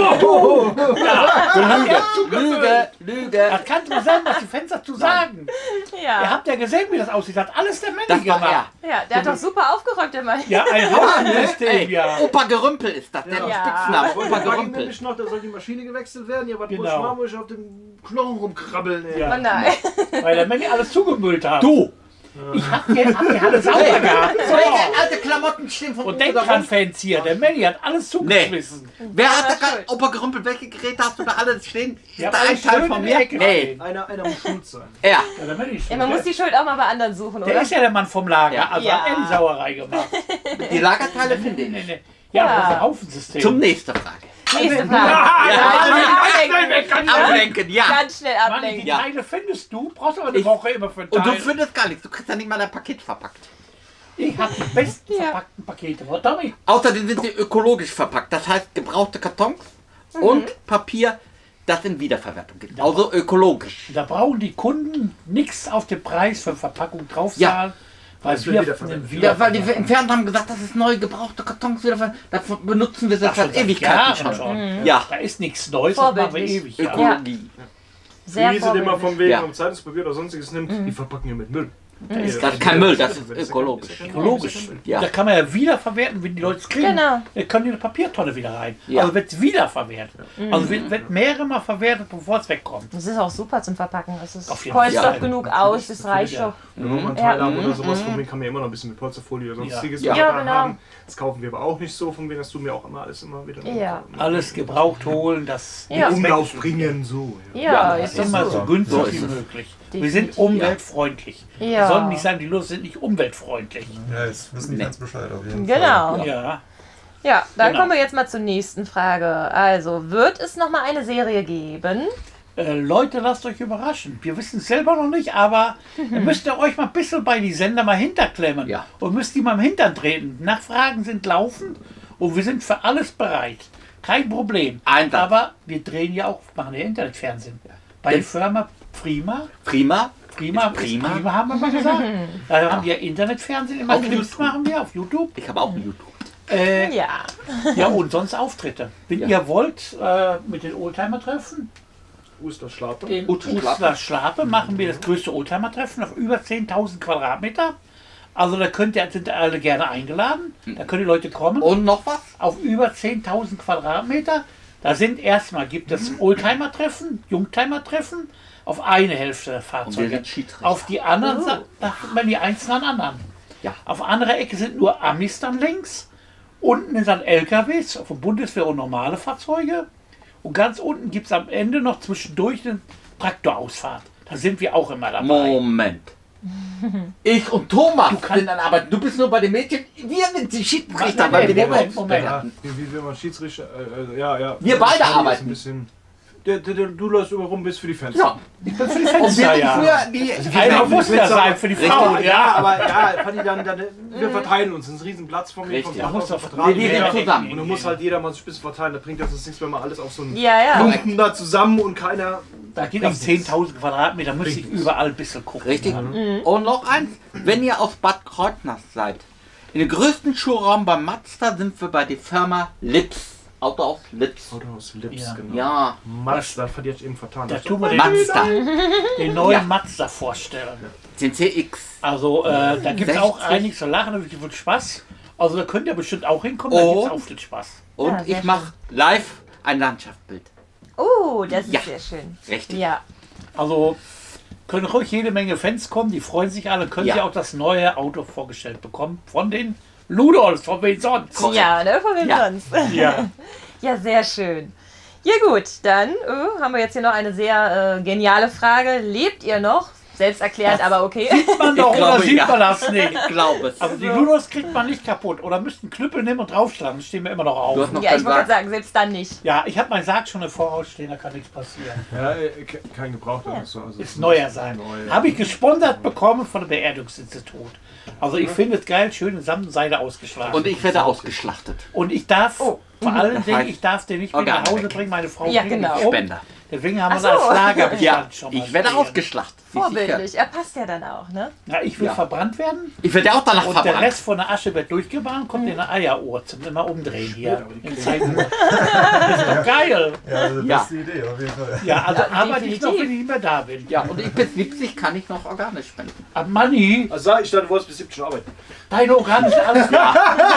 ja. Lüge, Lüge. Das kann doch sein, was die Fans dazu sagen. Ihr Ja. habt ja gesehen, wie das aussieht. Das hat alles der Manni Das war gemacht. er. Ja, der hat doch super aufgeräumt, der Mann. Ja, ein Hausensystem, Ey, ja. Opa Gerümpel ist das, der Ja. Spitzname. Ich Opa war ihm Gerümpel. nämlich noch, da soll die Maschine gewechselt werden. Ja, was Genau. muss ich machen, muss ich auf dem Knochen rumkrabbeln. Ey. Ja. Oh nein. Weil der Manni alles zugemüllt hat. Du! Ich hab die, hab die alle sauber Hey, gehabt. welche alte Klamotten stehen von Und Uwe denk da dran, rum? Fans hier. Der Manni hat alles zugeschmissen. Wer hat da Ja, gerade, schön. Opa Gerümpel, welche Geräte hast du da alle stehen? Ist Ja, da alles ein Teil schön von in mir? der Ecke Nee, stehen. Einer, einer muss schuld sein. er. Ja, der Manni ist Ja, schuld. man muss der, die Schuld auch mal bei anderen suchen, der oder? ist ja der Mann vom Lager. Ja. Also Ja. hat er die Sauerei gemacht. Die Lagerteile finde Nee, ich. nee. Ja, Ja. das ist ein Haufensystem. Zum nächsten Frage. Nächste Frage. Ja, ablenken. Ablenken, ja. Ganz schnell Manni, ablenken. die Ja. Teile findest du, brauchst aber eine Ich- Woche immer für einen Und du Teil. findest gar nichts. Du kriegst ja nicht mal ein Paket verpackt. Ich habe die besten Ja. verpackten Pakete. Was damit? Außerdem sind sie ökologisch verpackt. Das heißt, gebrauchte Kartons und Papier, das in Wiederverwertung geht. Also ökologisch. Da brauchen die Kunden nichts auf den Preis für Verpackung draufzahlen, weil Das wird wir wiederverwendet. den Ja, weil die im Fernsehen haben gesagt, das ist neu gebrauchte Kartons wiederverwertet. Davon benutzen wir Ach, das schon seit seit Ewigkeiten Jahren schon. schon. Ja, Da ist nichts Neues, das machen wir Vorbildlich. ewig. Ja. Ökologie. Sehr Wie sie immer vorbildlich. von wegen Ja. um Zeitungspapier oder sonstiges nimmt, die verpacken ja mit Müll. Das ist kein Müll, das ist ökologisch. Ökologisch. Ja. Da kann man ja wiederverwerten, wenn die Leute es kriegen. Genau. Dann können die eine Papiertonne wieder rein. Ja. Also wird es wiederverwertet. Also wird, wird mehrere Mal verwertet, bevor es wegkommt. Das ist auch super zum Verpacken. Es ist Auf jeden polstert Fall. genug aus, das reicht ja. doch. Wenn wir mal einen Ja. Teil haben oder sowas, von mir kann man ja immer noch ein bisschen mit Polsterfolie oder sonstiges Ja. Ja, da genau. haben. Das kaufen wir aber auch nicht so, von wem hast du mir auch immer alles immer wieder Ja. Alles gebraucht holen, das Ja. in Umlauf bringen, so. Ja, Ja, ist ist immer doch so so. günstig So ist wie es. möglich. Wir Definitiv. sind umweltfreundlich. Ja. Wir sollen nicht sagen, die Lust sind nicht umweltfreundlich. Ja, jetzt wissen die Fans Bescheid auf jeden Genau. Fall. Ja. Ja, dann Genau. kommen wir jetzt mal zur nächsten Frage. Also, wird es noch mal eine Serie geben? Äh, Leute, lasst euch überraschen. Wir wissen es selber noch nicht, aber ihr müsst ihr euch mal ein bisschen bei die Sender mal hinterklemmen. Ja. Und müsst die mal im Hintern treten. Nachfragen sind laufend und wir sind für alles bereit. Kein Problem. Einsatz. Aber wir drehen ja auch, machen ja Internetfernsehen. Bei der Firma Prima, Prima. Prima, Prima. Prima haben wir mal gesagt. Da haben wir ja Internetfernsehen, immer Auf Clips YouTube. machen wir auf YouTube. Ich habe auch ein YouTube. Äh, Ja. ja, und sonst Auftritte. Wenn Ja. ihr wollt, äh, mit den Oldtimer-Treffen, Osterschlappe. in Usterschlape. Usterschlape machen wir das größte Oldtimer-Treffen auf über zehntausend Quadratmeter. Also da könnt ihr, sind alle gerne eingeladen. Da können die Leute kommen. Und noch was? Auf über zehntausend Quadratmeter. Da sind erstmal, gibt es Oldtimer-Treffen, Jungtimer-Treffen auf eine Hälfte der Und wir Fahrzeuge. sind Schiedsrichter. Auf die anderen, Sa- da hat man die einzelnen anderen. Ja. Auf anderer Ecke sind nur Amis dann links. Unten sind dann L K Ws von Bundeswehr und normale Fahrzeuge. Und ganz unten gibt es am Ende noch zwischendurch eine Traktorausfahrt. Da sind wir auch immer dabei. Moment. Ich und Thomas Du kannst- sind dann aber, du bist nur bei den Mädchen, wir sind die Schiedsrichter, Nein, weil nein, wir den Moment, Moment. Ja, wie, wie will man Schiedsrichter, äh, äh, ja, ja. Wir beide Das ist arbeiten. Ein bisschen, der, der, der, du läufst über rum, bist für die Fans. Ja. Ich bin für die Und wir Fenster, sind ja. für die... Einer muss ja sein für die Richtig. Frauen, Ja, ja. aber ja, Fanny, dann, dann, wir verteilen uns. Das ist ein Riesenplatz von mir. Richtig. Vom Da muss doch Vertrag. Wir Ja. sind zusammen. Und dann muss halt jeder mal so ein bisschen verteilen. Da bringt das uns nichts, wenn man alles auf so einen Ja, ja. Klumpen da zusammen und keiner. Da geht auf zehntausend Quadratmeter, muss ich überall ein bisschen gucken. Richtig. Und noch eins, wenn ihr aus Bad Kreuznach seid, in dem größten Schuhraum bei Mazda sind wir bei der Firma Lips. Auto aus Lips. Auto aus Lips, Ja. genau. Ja, Mazda, das hat jetzt eben vertan. Da tun wir den, Mazda. den neuen Ja. Mazda vorstellen. Den C X. Also äh, da gibt es auch sechzig. einiges zu lachen, da wird Spaß. Also da könnt ihr bestimmt auch hinkommen, da Oh. gibt es auch viel Spaß. Und Ja, sehr ich mache live ein Landschaftsbild. Oh, das ist Ja. sehr schön. Richtig. Ja. Also können ruhig jede Menge Fans kommen, die freuen sich alle, können Ja. sie auch das neue Auto vorgestellt bekommen von den Ludolfs, von wem sonst. Ja, ne, von wem Ja. sonst? Ja. Ja, sehr schön. Ja gut, dann äh, haben wir jetzt hier noch eine sehr äh, geniale Frage. Lebt ihr noch? Selbst erklärt, aber okay. Sieht man doch Ich oder glaube, sieht ja. man das nicht? Ich glaube es. Also die Ludolfs kriegt man nicht kaputt oder müssten Knüppel nehmen und draufschlagen, das stehen wir immer noch Du auf. hast noch Ja, ich keinen wollte Sarg. gerade sagen, selbst dann nicht. Ja, ich habe meinen Sarg schon im Voraus stehen, da kann nichts passieren. Ja, äh, ke- kein Gebrauchter. Also, also Ist neuer sein. Neu. Habe ich gesponsert bekommen von dem Beerdigungsinstitut. Also ich finde es geil, schön in Samt und Seide ausgeschlagen. Und ich werde ausgeschlachtet. Und ich darf, vor allen Das Dingen, heißt, ich darf den nicht mit nach Organe Hause weg. bringen, meine Frau Ja, bringt genau. mich um. Spender. Deswegen haben wir Ach das so. als Lagerbestand Ja, schon mal ich werde stehen. ausgeschlachtet. Wie sicher. Vorbildlich. Er passt ja dann auch, ne? Ja, ich will Ja. verbrannt werden Ich werde auch danach und der verbrannt. Rest von der Asche wird durchgebahnt, kommt in eine Eieruhr zum immer umdrehen hier. Ja, Im Zeigenuhr. Ist doch geil. Ja, also Ja. beste Idee auf jeden Fall. Ja, also Ja, arbeite ich noch, definitiv. wenn ich nicht mehr da bin. Ja, und ich bis siebzig kann ich noch Organe spenden. Aber Manni, Also sag ich, dachte, du wolltest bis siebzehn arbeiten. deine Organe sind alles da.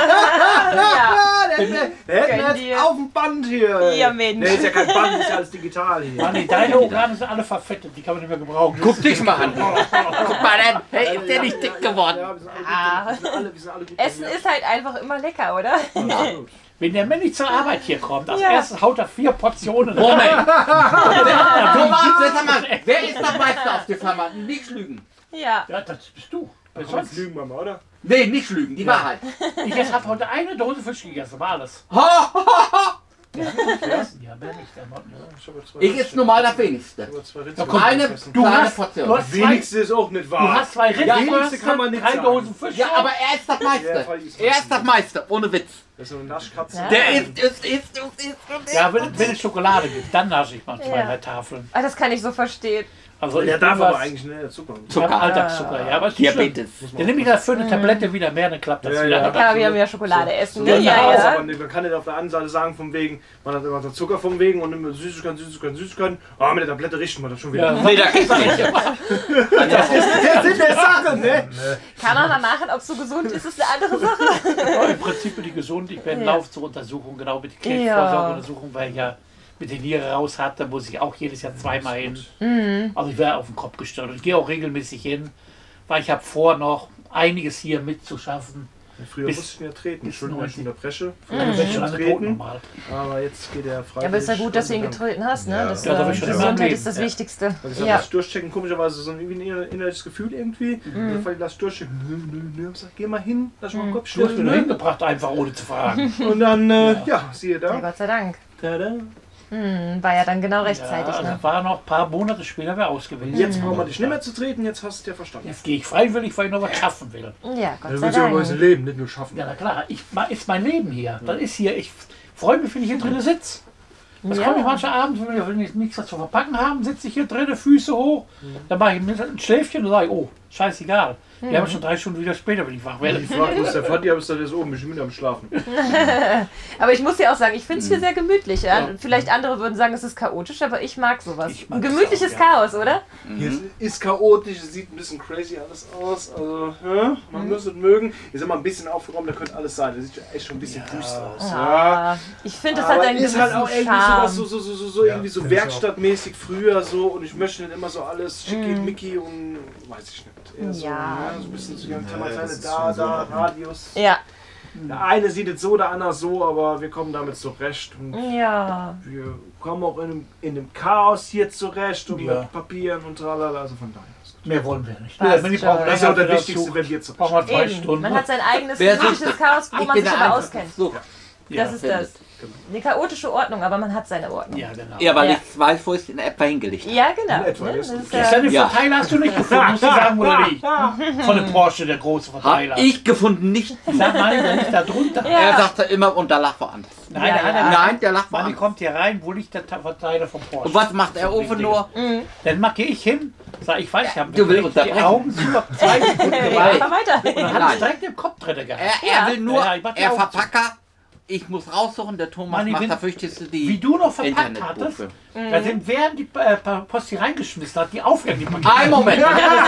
Ja. Ah, der, der, der Gönn hätten dir. wir jetzt auf dem Band hier. Ja, Mensch. Nee, ist ja kein Band, ist ja alles digital hier. Manni, deine Organe sind alle verfettet, die kann man nicht mehr gebrauchen. Guck dich mal an. Guck mal an. Hey, ist der nicht dick geworden? Ja, wir sind alle, Ah. wir sind alle, wir sind alle gut Essen ernährt. ist halt einfach immer lecker, oder? Absolut. Wenn der Manni zur Arbeit hier kommt, als Ja. erstes haut er vier Portionen rein. Moment. Thomas, jetzt mal, wer ist der Meister auf der Firma? Nicht lügen. Ja. Ja, das bist du. Wer Komm, jetzt sonst? lügen wir mal, oder? Nee, nicht lügen, die Wahrheit. Ich jetzt habe heute eine Dose Fisch gegessen, war alles. Ha, ha, ha. Ja, wer nicht, der Mann. Ich habe zwei Ich ist normal das wenigste. Ich habe zwei Ritze Ja, komm, Eine gegessen. Du kleine hast, Portion. du hast zwei, Wenigste ist auch nicht du wahr. hast zwei Ja, wenigste Rindsbrüste, kann man nicht drei sagen. Dosen Fisch. Ja, aber er ist das Ja, Meister. voll ist Er ist das Meister, ohne Witz. Das ist so eine Naschkatze. Ja. Der ist, ist, ist, ist, ist, ist. Ja, wenn, wenn es Schokolade gibt, dann nasche ich manchmal Ja. bei Tafeln. Ah, das kann ich so verstehen. Also Der ich darf bin aber was- eigentlich ne, Zucker. Ich habe Zucker. Alltagszucker, ja, aber ist nicht schlimm. Diabetes. Dann nehme ich dafür eine Tablette wieder mehr, dann klappt das Ja, wieder. ja. Da kann man wieder mehr Schokolade essen. Ja, Ne? ja, Ja, ja. Aber man kann nicht auf der anderen Seite sagen, von wegen, man hat immer so Zucker vom Wegen und immer Süßigkeiten, Süßigkeiten, Süßigkeiten. Ah, mit der Tablette richten wir das schon wieder. Ja. Nee, da kriegst du nicht. Das ist der Sinn der Sache, ne? Kann man dann nachher, ob es so gesund ist, ist eine andere Sache. Ja, im Prinzip bin ich gesund. Ich bin Ja. Lauf zur Untersuchung, genau mit der Ja. Krebsvorsorgeuntersuchung, weil ich ja mit den Niere raus hatte, muss ich auch jedes Jahr zweimal hin. Mhm. Also ich wäre auf den Kopf gestellt und ich gehe auch regelmäßig hin, weil ich habe vor, noch einiges hier mitzuschaffen. Früher Bis- musste ich mir treten. Entschuldigung, wenn ich unterbreche. Ja, du bist schon lange tot treten. normal. Aber jetzt geht er frei. Ja, aber ist ja gut, dass du ihn getreten hast, ne? Ja. Das, Ja, das hab äh, ich schon immer im Gesundheit Leben, ist das ja. Wichtigste. Weil ich sag, Ja. das Durchchecken, komischerweise so ein, irgendwie ein innerliches Gefühl irgendwie. Mhm. Dann lass durchchecken. Nö, nö, nö. Ich sag, geh mal hin, lass mal den Kopf Du hast mich nur stellen. hingebracht, einfach ohne zu fragen. Und dann, äh, ja, siehe Ja, da. Gott sei Dank. Tada. Hm, war ja dann genau Ja, rechtzeitig, also ne? war noch ein paar Monate später wäre ausgewählt. Jetzt brauchen wir dich nicht mehr zu treten, jetzt hast du es ja verstanden. Jetzt gehe ich freiwillig, weil ich noch was schaffen will. Ja, Gott Du sei willst ja über Dank. Leben, nicht nur schaffen. Ja, na klar, ich, ist mein Leben hier. Das ist hier, ich freue mich, wenn ich hier drinnen sitze. Das Ja. komme ich manche Abend, wenn wir- wenn ich nichts zu verpacken haben, sitze ich hier drinnen, Füße hoch, dann mache ich mir ein Schläfchen und sage, oh, scheißegal. Wir haben schon drei Stunden wieder später, wenn ich wach werde. Ich frage, wo ist der Vati, aber ist der jetzt oben, ich bin wieder am Schlafen. Aber ich muss ja auch sagen, ich finde es hier sehr gemütlich. Ja? Vielleicht andere würden sagen, es ist chaotisch, aber ich mag sowas. Ich mag Ein es gemütliches auch, ja. Chaos, oder? Hier ist, ist chaotisch, es sieht ein bisschen crazy alles aus. Also, ja, man muss es mögen. Ist immer ein bisschen aufgeräumt, da könnte alles sein. Das sieht ja echt schon ein bisschen düster aus. Ja. Ah, ich finde, es hat Aber einen ist gewissen halt auch irgendwie Charme. sowas, so, so, so, so, so Ja, irgendwie so find ich auch. werkstattmäßig früher so und ich möchte nicht immer so alles schickimicki und weiß ich nicht. Eher so, Ja. ja, so ein bisschen so, ja, Nee, kleine das ist da, schon so. da, Radius. Ja, Der eine sieht es so, der andere so, aber wir kommen damit zurecht. Und ja. wir kommen auch in dem, in dem Chaos hier zurecht und Ja. mit Papieren und tralala, also von daher. ist gut. Mehr wollen wir nicht. Passt Wenn die schon. brauchen Das ist ja auch länger der für Wichtigste, Zug, wenn wir zurecht brauchen wir zwei Eben. Stunden. Man hat sein eigenes Wer gemütliches sucht? Chaos, wo Ich man bin sich der aber Einzige. auskennt. So. Ja, Das ist das. Eine chaotische Ordnung, aber man hat seine Ordnung. Ja, genau. Ja, weil Ja. ich weiß, wo ich es in etwa hingelegt habe. Ja, genau. In etwa, Ne? das Das ist ist, Ja, äh, seine Ja. Verteiler hast du nicht gefunden, musst du sagen, wo er liegt. Von dem Porsche, der große Verteiler. Hab ich gefunden, nicht. Sag mal, der liegt da drunter. Ja. Er sagte immer, und da lag woanders. Nein, Ja, der hat ja. er Nein, der lag Mann, die woanders. kommt hier rein, wo liegt der Ta- Verteiler vom Porsche? Und was macht er oben nur? Dann mache ich hin, sag ich weiß, ich habe Du willst die unterbrechen. Augen zu, hab zwei Sekunden ja, gewartet fahr weiter. und dann hat Nein. es direkt im Kopf drin gehabt. Er, Ja. er will nur, Ja, ich mach die er Augen zu. Verpacker. Ich muss raussuchen, der Thomas Mann, ich macht bin- da fürchtest du die Wie du noch verpackt hattest, Internetbuche. da sind während die äh, Post hier reingeschmissen hat, die Aufgaben, die man Ein Moment.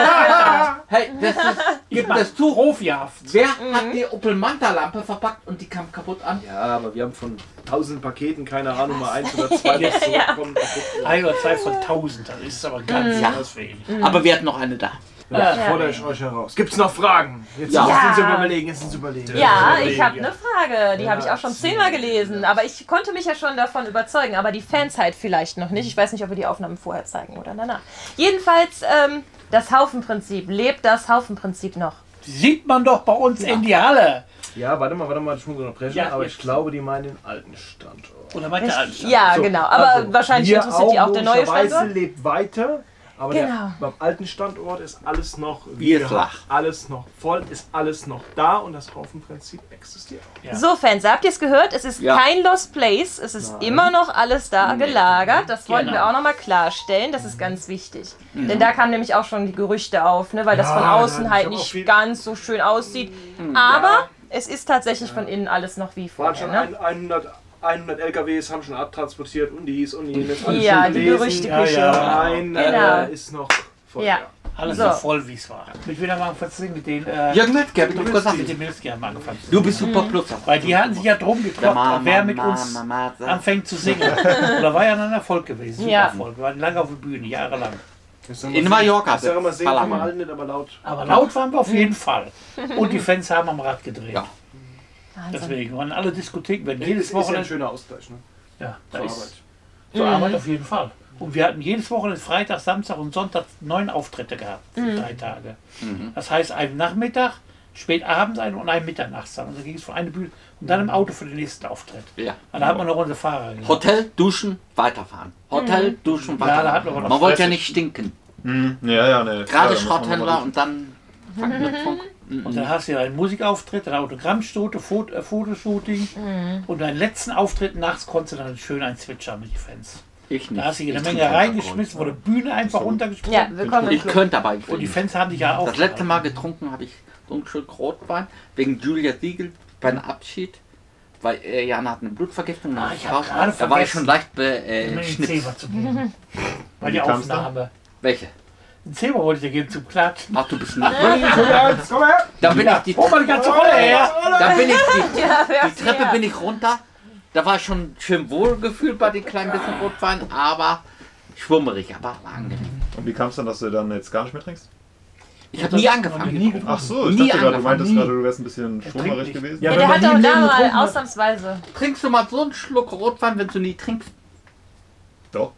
Hey, das ist, Gib das mal ist zu Profihaft. Wer hat die Opel Manta Lampe verpackt und die kam kaputt an? Ja, aber wir haben von tausend Paketen, keine Ahnung, mal eins oder zwei, das zurückkommen. Ein oder zwei von tausend, das ist aber ganz Ja. ganz wenig. Aber wir hatten noch eine da. Ja, fordere ich euch heraus. Gibt's noch Fragen? Jetzt Ja. sind Sie Ja. überlegen, jetzt sind Sie überlegen. Ja, überlegen, ich habe ja. eine Frage. Die habe ich auch schon zehnmal gelesen. Aber ich konnte mich ja schon davon überzeugen. Aber die Fans halt vielleicht noch nicht. Ich weiß nicht, ob wir die Aufnahmen vorher zeigen oder danach. Jedenfalls, ähm, das Haufenprinzip. Lebt das Haufenprinzip noch? Sieht man doch bei uns in die Halle. Ja, warte mal, warte mal, ich muss unterbrechen, Ja, aber jetzt. ich glaube, die meinen den alten Standort. Oder meint der Anstand? Ja, So, genau. Aber also, wahrscheinlich hier interessiert die auch der neue logischerweise Standort. lebt weiter, aber Genau. der, beim alten Standort ist alles noch Wie es gehabt, lag. alles noch voll, ist alles noch da und das Haufenprinzip existiert auch. Ja. So, Fans, habt ihr es gehört? Es ist Ja. kein Lost Place. Es ist immer noch alles da gelagert. Das wollten Genau. wir auch nochmal klarstellen. Das ist ganz wichtig. Denn da kamen nämlich auch schon die Gerüchte auf, ne? Weil das Ja, von da außen hab halt ich auch nicht viel- ganz so schön aussieht. Aber es ist tatsächlich von innen alles noch wie Waren vorher. schon Ne? ein, hundert, hundert L K Ws, haben schon abtransportiert und dies und jenes. Alles Ja, schon die gelesen. Gerüchteküche. Ja, ja. Ein Genau. äh, ist noch voll. Ja. Alles So. so voll, wie es war. Ich will aber verzeihen mit den äh, Jürgen Milzke, hab ich doch gesagt. mit den Milski haben wir angefangen. Du bist super plus. Weil die hatten sich ja drum getroffen, wer mit uns Mama, anfängt zu singen. Und da war ja ein Erfolg gewesen. Ja. Super Erfolg. Wir waren lange auf der Bühne, jahrelang. Ich sag mal, In singen- Mallorca. Ich sag immer, singen kann man Parlament. alle nicht, aber laut. Aber laut waren wir auf jeden Fall. Und die Fans haben am Rad gedreht. Ja. Wahnsinn. Deswegen waren alle Diskotheken, wenn Jedes jedes ist ja ein Wochenende. schöner Ausgleich, ne? Ja, da Zur ist Arbeit. zur Arbeit auf jeden Fall. Und wir hatten jedes Wochenende Freitag, Samstag und Sonntag neun Auftritte gehabt. Für drei Tage. Das heißt, einen Nachmittag, spät abends einen und einen Mitternachts. Und dann ging es von einer Bühne und dann im Auto für den nächsten Auftritt. Ja. Und da hat man eine Runde Fahrer gemacht. Hotel, duschen, weiterfahren. Hotel, duschen, da hat weiterfahren. man aber noch Man wollte ja Stress. nicht stinken. Hm, ja, ja, ne. Gerade klar, da muss man Schrotthändler nochmal und dann Verknüpfung. Und dann hast du ja einen Musikauftritt, ein Autogrammstunde, Fot äh, Fotoshooting Mhm. und deinen letzten Auftritt nachts konntest du dann schön ein Zwitschern mit den Fans. Ich nicht. Da hast du eine Ich Menge trinke reingeschmissen, wurde Bühne einfach runtergesprungen. Ja, willkommen im Ich Club. könnte aber Und die Fans haben dich ja auch. Das letzte Mal getrunken habe ich so einen Schluck Rotwein wegen Julia Siegel beim Abschied. Weil äh, Jana hat eine Blutvergiftung. Ah, und ich hab gerade da war ich vergessen, schon leicht mir den beschnipst. Zebra zu geben. Bei der Wie kam's da? Aufnahme. Welche? Den Zebra wollte ich dir geben zum Klatschen. Ach, du bist ein. Komm her! Dann bin ich die, Hol mal die ganze Rolle her! dann bin ich die, Ja, wer die Treppe bin ich runter. Da war ich schon schön wohlgefühlt bei den kleinen bisschen Rotwein, aber schwummerig, aber war angenehm. Und wie kam es dann, dass du dann jetzt gar nicht mehr trinkst? Ich habe nie angefangen. Nie Ach so, ich Nie dachte gerade, du angefangen, meintest nie. gerade, du wärst ein bisschen trinkt schwummerig nicht. gewesen. Ja, Ja, wenn der man hat nie auch im da Leben mal getrunken hat. ausnahmsweise. Trinkst du mal so einen Schluck Rotwein, wenn du nie trinkst? Doch.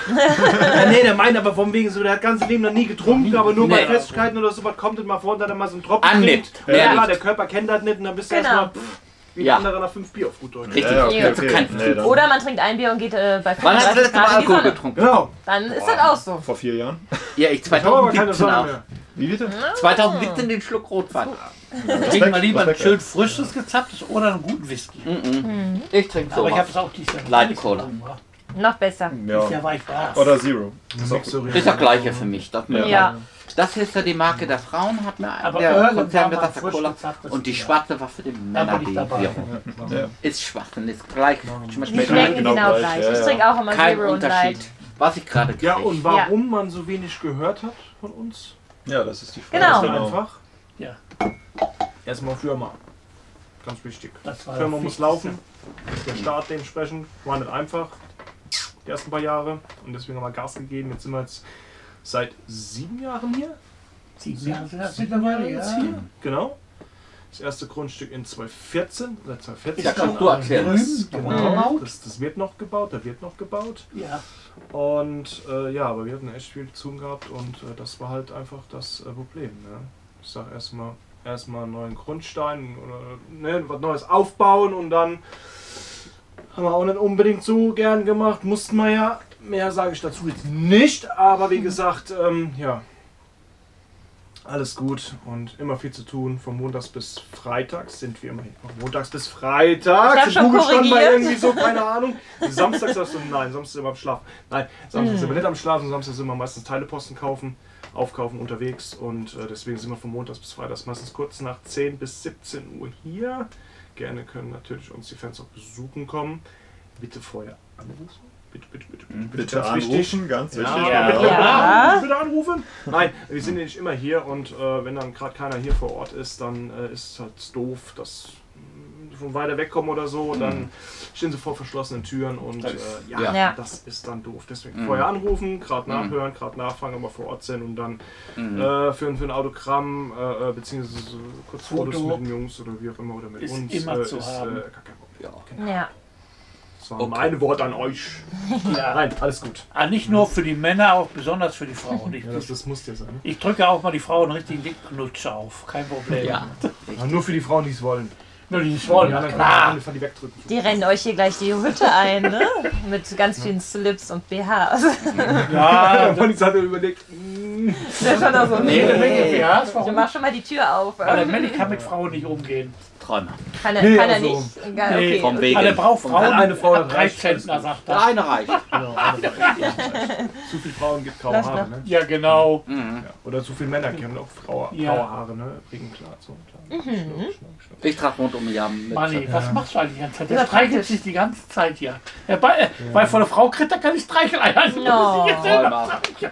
Ja, nee, der meint aber vom wegen so, der hat das ganze Leben noch nie getrunken, aber nur bei Nee. Festigkeiten oder so was kommt und mal vor und dann mal so einen Tropfen Annimmt. trinkt. Ja, Ja, nicht. der Körper kennt das nicht und dann bist du Genau. erstmal pff, wie ein Ja. anderer nach fünf Bier auf gut Deutsch. Richtig. Ja, ja, okay, Also okay. kein Nee, dann Oder man trinkt ein Bier und geht äh, bei Wann hast du das fünfunddreißig letzte Mal Grad in die Alkohol Sonne. getrunken? Genau. Dann ist das auch so. vor vier Jahren. Ja, ich Ich habe aber keine zweitausendsiebzehn Sonne auch. mehr. Wie bitte? zweitausendsiebzehn den Schluck Rotwein. Trink mal lieber ein Respekt. schön frisches, gezapftes oder einen guten Whisky. Mhm. Ich trinke Aber ich habe sowas. es auch dieses Jahr. Light Cola. Noch besser. Dieses Ja. Jahr war ich da. Oder Zero. Ist das gleiche für mich. Das, Ja. Ja. das hier ist ja die Marke der Frauen, hat mir Aber der irgendwann Konzern mal gesagt, der frisch Cola. gezapftes Und die Bier. schwarze war für die Da Männer, bin ich die dabei. Bier. Ja. Ist Schwachsinn, ist gleich. Die Schmeckt schmecken mir genau genau gleich, gleich. ja, Ich ja. trinke auch immer kein Zero und Unterschied. Light. Was ich gerade kriege. Ja, und warum man so wenig gehört hat von uns? Ja, das ist die Frage. Genau. Ganz einfach. Ja. Erstmal Firma. Ganz wichtig. Das war Firma das muss Wichtigste. laufen. Der Start dementsprechend war nicht einfach. Die ersten paar Jahre. Und deswegen haben wir Gas gegeben. Jetzt sind wir jetzt seit sieben Jahren hier. Sieben Jahre sind das mittlerweile, jetzt ja. hier. Genau. Das erste Grundstück in zweitausendvierzehn. Seit zweitausendvierzehn. Ja, kannst du erklären. Das, Drüben, genau, das, das wird noch gebaut, da wird noch gebaut. Ja. Und äh, ja, aber wir hatten echt viel zu tun gehabt und äh, das war halt einfach das äh, Problem. Ne? Ich sag erstmal erstmal einen neuen Grundstein oder ne, was Neues aufbauen und dann haben wir auch nicht unbedingt so gern gemacht, mussten wir ja. Mehr sage ich dazu jetzt nicht, aber wie gesagt, ähm, ja. Alles gut und immer viel zu tun. Von Montags bis Freitags sind wir immer hier. Von Montags bis Ich Freitags. hab Im schon Google stand bei korrigiert. irgendwie so, keine Ahnung. Samstags sagst du, nein, Samstag sind wir am Schlafen. Nein, Samstag sind wir nicht am Schlafen, Samstag sind wir meistens Teileposten kaufen, aufkaufen unterwegs und äh, deswegen sind wir von Montags bis Freitags meistens kurz nach zehn bis siebzehn Uhr hier. Gerne können natürlich uns die Fans auch besuchen kommen. Bitte vorher anrufen. Bitte, bitte, bitte, bitte, Bitte ganz anrufen, wichtig. ganz wichtig. Ja, Ja. bitte, Ja. bitte anrufen. Nein, wir sind ja nicht immer hier und äh, wenn dann gerade keiner hier vor Ort ist, dann äh, ist es halt doof, dass mh, von weiter wegkommen oder so, dann stehen sie vor verschlossenen Türen und äh, ja, Ja. Ja. das ist dann doof. Deswegen Mhm. vorher anrufen, gerade Mhm. nachhören, gerade nachfragen, ob wir vor Ort sind und dann Mhm. äh, für, ein- für ein Autogramm äh, äh, beziehungsweise so kurz Foto. Fotos mit den Jungs oder wie auch immer oder mit Ist uns immer äh, zu ist haben. äh, gar kein Problem. Ja. Ja. Das war Okay. mein Wort an euch. Ja. Nein, alles gut. Ah, nicht nur für die Männer, auch besonders für die Frauen. Ich, Ja, das, das muss dir sein. Ne? ich drücke auch mal die Frauen einen richtigen Dickknutsch auf. Kein Problem. Ja. Aber nur für die Frauen, die es wollen. Nur die es wollen, Ja, na dann klar. kann man die wegdrücken. Die rennen euch hier gleich die Hütte ein, ne? Mit ganz vielen Slips und B Hs. Ja, Und ich hatte überlegt, mm, Der ist schon da so, Nee. jede Menge nee. B Hs. Ich Warum? mach schon mal die Tür auf. Weil der Manny kann mit Frauen nicht umgehen. Träumer. Kann er, Nee, kann er also- nicht? Egal, Nee, okay. vom Weg. Aber der braucht Vom- Frauen eine Frau, ab das drei reicht, Zentner, alles sagt Der er. eine reicht. genau, eine zu viele Frauen gibt graue Lass Haare, noch. ne? Ja, genau. Mhm. Ja. Oder zu viele Männer kennen auch graue, Ja. graue Haare, ne? Bringen klar. So, klar. Schnuck, schnuck, schnuck. Ich trage rund um ein Jahr mit. Manni, was machst du eigentlich die ganze Zeit? Der Ja, streichelt praktisch. sich die ganze Zeit hier. Ja, bei, äh, weil von der Frau kriegt er keine Streicheleier. No. Träumer.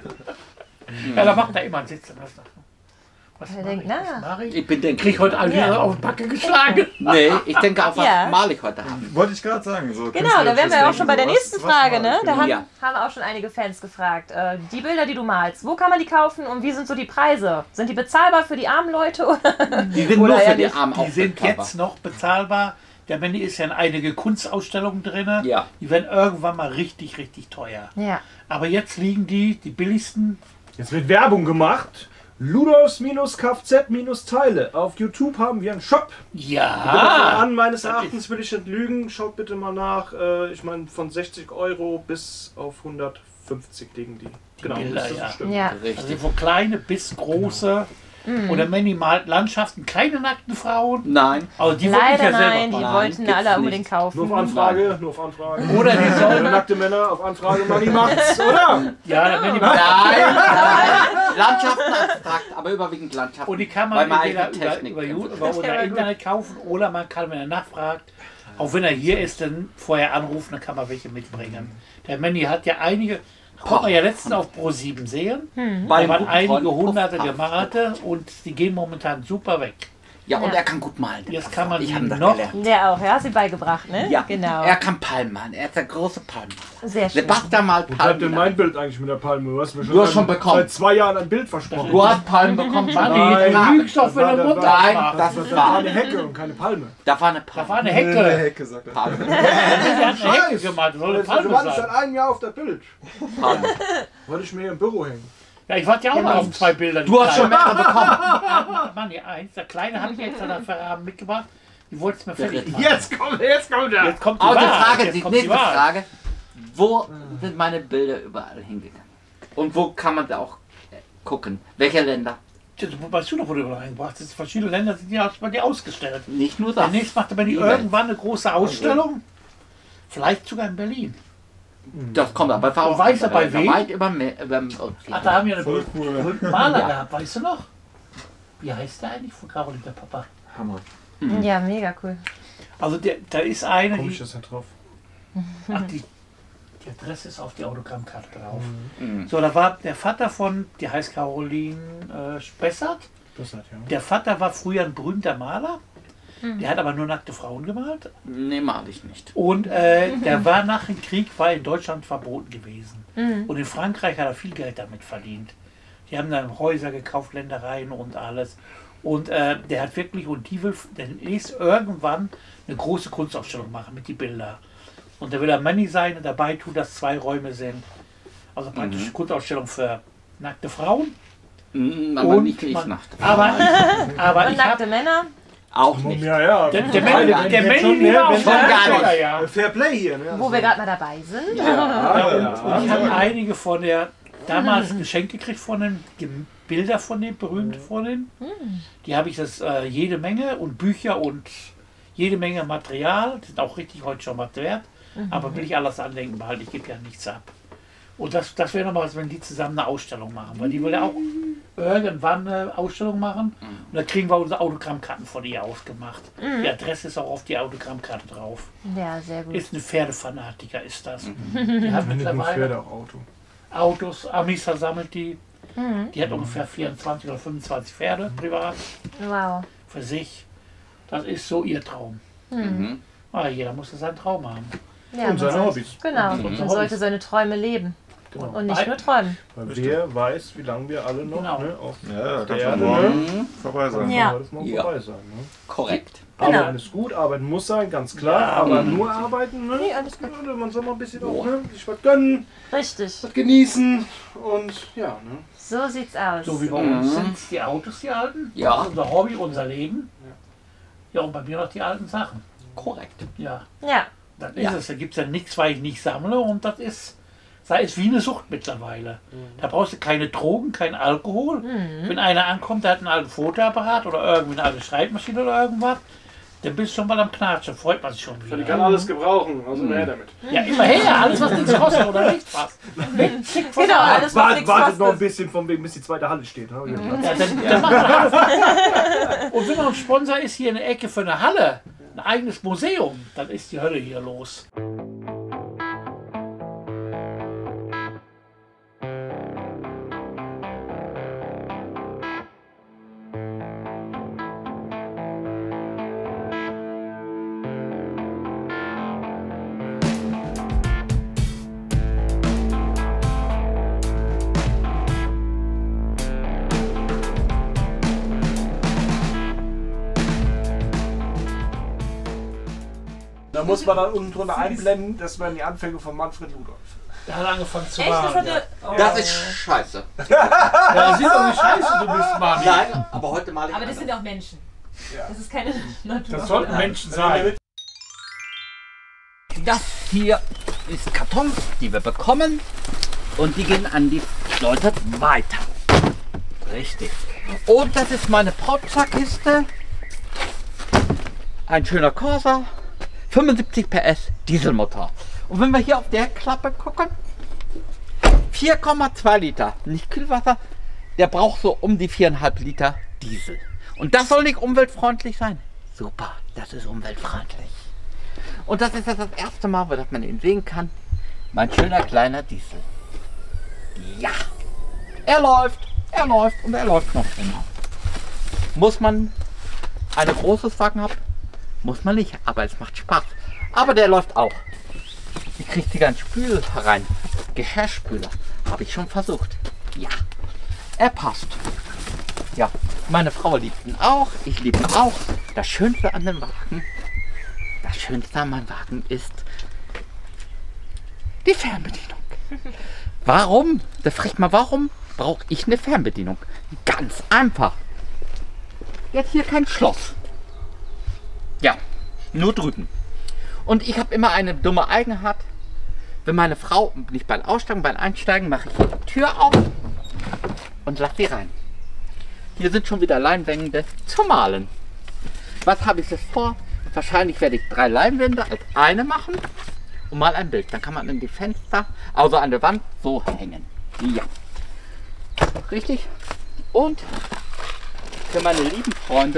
Ja, da macht er immer einen Sitz. Was, was Er mach denkt ich? Was nach. mach ich? Ich bin den Krieg heute alle Ja. wieder auf die Backe geschlagen. Nee, ich denke auch, was Ja. mal ich heute Abend. Wollte ich gerade sagen. So Genau, da wären wir ja auch schon bei der nächsten Frage, ne? Da haben, Ja. haben auch schon einige Fans gefragt. Äh, die Bilder, die du malst, wo kann man die kaufen und wie sind so die Preise? Sind die bezahlbar für die armen Leute? Oder? Die sind Oder nur für eher die nicht. Armen Die sind aufbezahlbar. jetzt noch bezahlbar. Der Manny ist ja in einige Kunstausstellungen drin. Ja. Die werden irgendwann mal richtig, richtig teuer. Ja. Aber jetzt liegen die, die billigsten. Jetzt wird Werbung gemacht. Ludos-Kfz-Teile. Auf YouTube haben wir einen Shop. Ja. An, meines Erachtens will ich nicht lügen. Schaut bitte mal nach. Äh, ich meine, von sechzig Euro bis auf hundertfünfzig liegen die. Genau, Bilder, das ja. stimmt. Ja. Also Richtig. von kleine bis große. Oder Manny malt Landschaften, keine nackten Frauen. Nein. Also die wollte ich Leider ja selber nein, die malen. Nein, wollten gibt's alle nicht. unbedingt kaufen. Nur auf Anfrage, nur auf Anfrage. Oder die Alle sollen, nackte Männer auf Anfrage, Manni macht's, oder? ja, dann Manny Nein, nein. Landschaften abstrakt, aber überwiegend Landschaften. Und die kann Weil man man entweder eigene über, Technik über, entwickelt. über unser Internet kaufen oder man kann, wenn er nachfragt, auch wenn er hier ist, dann vorher anrufen, dann kann man welche mitbringen. Der Manny hat ja einige, konnte man ja letztens auf Pro sieben sehen, Weil da waren guten einige Freunden hunderte Puff- gemalte und die gehen momentan super weg. Ja, und Ja. er kann gut malen. der Jetzt Papa. kann man ich die habe das noch- gelernt. Der auch, ja, hast du beigebracht, ne? Ja, Genau. er kann Palmen malen. Er ist der große Palmenmaler. Sehr schön. Sebastian malt Wo bleibt denn Palmen. mein Bild eigentlich mit der Palme? Du hast mir schon, Du hast ein- schon bekommen. seit zwei Jahren ein Bild versprochen. Du hast Palmen bekommen. Manni, Nein, du lügst doch, das wenn war er der- Mund Nein, aufmacht. das Das ist war wahr. eine Hecke und keine Palme. Da war eine Da Palme. war eine Eine Hecke. Hecke, sagt er. Palme. Die hat eine Hecke gemacht, das soll eine Das Palme war seit sein. einem Jahr auf der Bild. Palme. Wollte ich mir hier im Büro hängen. Ja, ich warte ja auch noch auf zwei Bilder. Du hast schon mehrere bekommen. Mann, ja, eins. Der Kleine habe ich extra dafür Abend mitgebracht. Die wollte es mir fertig machen. Jetzt kommt, jetzt kommt er. Jetzt kommt die Aber die Wahrheit. Frage, Jetzt die kommt nächste Wahrheit. Frage. Wo sind meine Bilder überall hingegangen? Und wo kann man da auch äh, gucken? Welche Länder? Das weißt du doch, wo du reingebracht hast. Verschiedene Länder sind ja bei dir ausgestellt. Nicht nur das. Demnächst macht er bei dir Die Welt. irgendwann eine große Ausstellung. Vielleicht sogar in Berlin. Das kommt aber Und weißt du, bei wem? weit über, Meer- über den Ach, Ozean. da haben wir einen Voll cool. berühmten Maler Ja. gehabt, weißt du noch? Wie heißt der eigentlich von Caroline, der Papa? Hammer. Ja, mega cool. Also der, da ist einer, Komm ich die, das nicht drauf? ach, die, die Adresse ist auf die Autogrammkarte drauf. Mhm. So, da war der Vater von, die heißt Caroline äh, Spessart. Das hat ja. Der Vater war früher ein berühmter Maler. Der hat aber nur nackte Frauen gemalt. Nee, mal ich nicht. Und äh, der war nach dem Krieg, war in Deutschland verboten gewesen. Und in Frankreich hat er viel Geld damit verdient. Die haben dann Häuser gekauft, Ländereien und alles. Und äh, der hat wirklich, und die will demnächst irgendwann eine große Kunstausstellung machen mit die Bilder. Und da will er Manni sein und dabei tun, dass zwei Räume sind. Also praktisch eine Kunstausstellung für nackte Frauen. Mhm, aber und nicht ich man- Nacht. Aber, aber Und ich nackte habe Männer? Auch nicht. Ja, ja. der, der Beide, Manni, wenn der jetzt Manni schon, lieber ne, auf wenn schon der gar nicht. Aussteller, ja. Fair Play hier, ne? Wo wir gerade mal dabei sind. Ja, Und ich habe einige von der damals geschenkt gekriegt von den Ge- Bilder von den berühmt von den. Die habe ich das äh, jede Menge und Bücher und jede Menge Material. Die sind auch richtig heute schon was wert. Aber will ich alles andenken behalten, ich gebe ja nichts ab. Und das, das wäre nochmal was, wenn die zusammen eine Ausstellung machen. Weil die will ja auch irgendwann eine Ausstellung machen. Und da kriegen wir unsere Autogrammkarten von ihr ausgemacht. Die Adresse ist auch auf die Autogrammkarte drauf. Ja, sehr gut. Ist eine Pferdefanatiker, ist das. Die hat Wenn nicht nur mittlerweile Pferde, auch Auto. Autos, Amis versammelt die. Die hat ungefähr vierundzwanzig oder fünfundzwanzig Pferde privat Wow. für sich. Das ist so ihr Traum. Mhm. Ah, jeder muss ja seinen Traum haben. Ja, Und seine man soll- Hobbys. Genau, Und man seine sollte Hobbys. seine Träume leben. Genau. Und nicht nur träumen. Weil wer weiß, wie lange wir alle noch Genau. ne, auf Ja, kann der schon Erde morgen Mhm. vorbei sein. Ja. soll das mal Ja. vorbei sein. Ne? Korrekt. Genau. Arbeiten ist gut, arbeiten muss sein, ganz klar. Ja. Aber nur arbeiten, ne? Nee, alles gut. Ja, man soll mal ein bisschen auch, ne? sich was gönnen, Richtig. was genießen und ja, ne? So sieht's aus. So wie bei uns sind es die Autos, die alten. Ja. Das ist unser Hobby, unser Leben. Ja, und bei mir noch die alten Sachen. Korrekt. Ja, Ja. das ist Ja. es. Da gibt es ja nichts, weil ich nicht sammle. Und das ist, das ist wie eine Sucht mittlerweile. Da brauchst du keine Drogen, kein Alkohol. Wenn einer ankommt, der hat einen alten Fotoapparat oder irgendwie eine alte Schreibmaschine oder irgendwas, dann bist du schon mal am Knatschen. Freut man sich schon Die wieder. kann alles gebrauchen, also mehr damit. Ja, immer her. Alles, was nichts kostet oder nichts fast. Schick von Genau, da. alles was Wart, nichts wartet noch ein kostet. bisschen von wegen, bis die zweite Halle steht. Ne? Ja, dann, dann macht man alles. Und wenn noch ein Sponsor ist hier in der Ecke für eine Halle, ein eigenes Museum, dann ist die Hölle hier los. Da muss man dann unten drunter einblenden, das wären die Anfänge von Manfred Ludolf. Der hat angefangen zu Echt? Das malen. hat Ja. der- Oh. Das ist scheiße. Ja, sieh doch, wie scheiße du bist, Mann. Nein, aber heute mal ich Aber das sind auch Menschen. Das ist keine Natur. Das sollten Menschen sein. Das hier ist Kartons, die wir bekommen und die gehen an die Leute weiter. Richtig. Und das ist meine Protzer-Kiste. Ein schöner Corsa. fünfundsiebzig P S Dieselmotor. Und wenn wir hier auf der Klappe gucken, vier Komma zwei Liter, nicht Kühlwasser, der braucht so um die viereinhalb Liter Diesel. Und das soll nicht umweltfreundlich sein? Super, das ist umweltfreundlich. Und das ist jetzt das erste Mal, wo man ihn sehen kann. Mein schöner kleiner Diesel. Ja, er läuft, er läuft und er läuft noch immer. Muss man ein großes Wagen haben? Muss man nicht, aber es macht Spaß. Aber der läuft auch. Wie kriegt sie ganz Spül rein? Geschirrspüler. Habe ich schon versucht. Ja, er passt. Ja, meine Frau liebt ihn auch. Ich liebe ihn auch. Das Schönste an dem Wagen, das Schönste an meinem Wagen ist die Fernbedienung. Warum? Da fragt mal, warum brauche ich eine Fernbedienung? Ganz einfach. Jetzt hier kein Schloss. Ja, nur drüben. Und ich habe immer eine dumme Eigenart. Wenn meine Frau, nicht beim Aussteigen, beim Einsteigen, mache ich die Tür auf und lasse sie rein. Hier sind schon wieder Leinwände zum Malen. Was habe ich jetzt vor? Wahrscheinlich werde ich drei Leinwände als eine machen und mal ein Bild. Dann kann man in die Fenster, also an der Wand, so hängen. Ja. Richtig. Und für meine lieben Freunde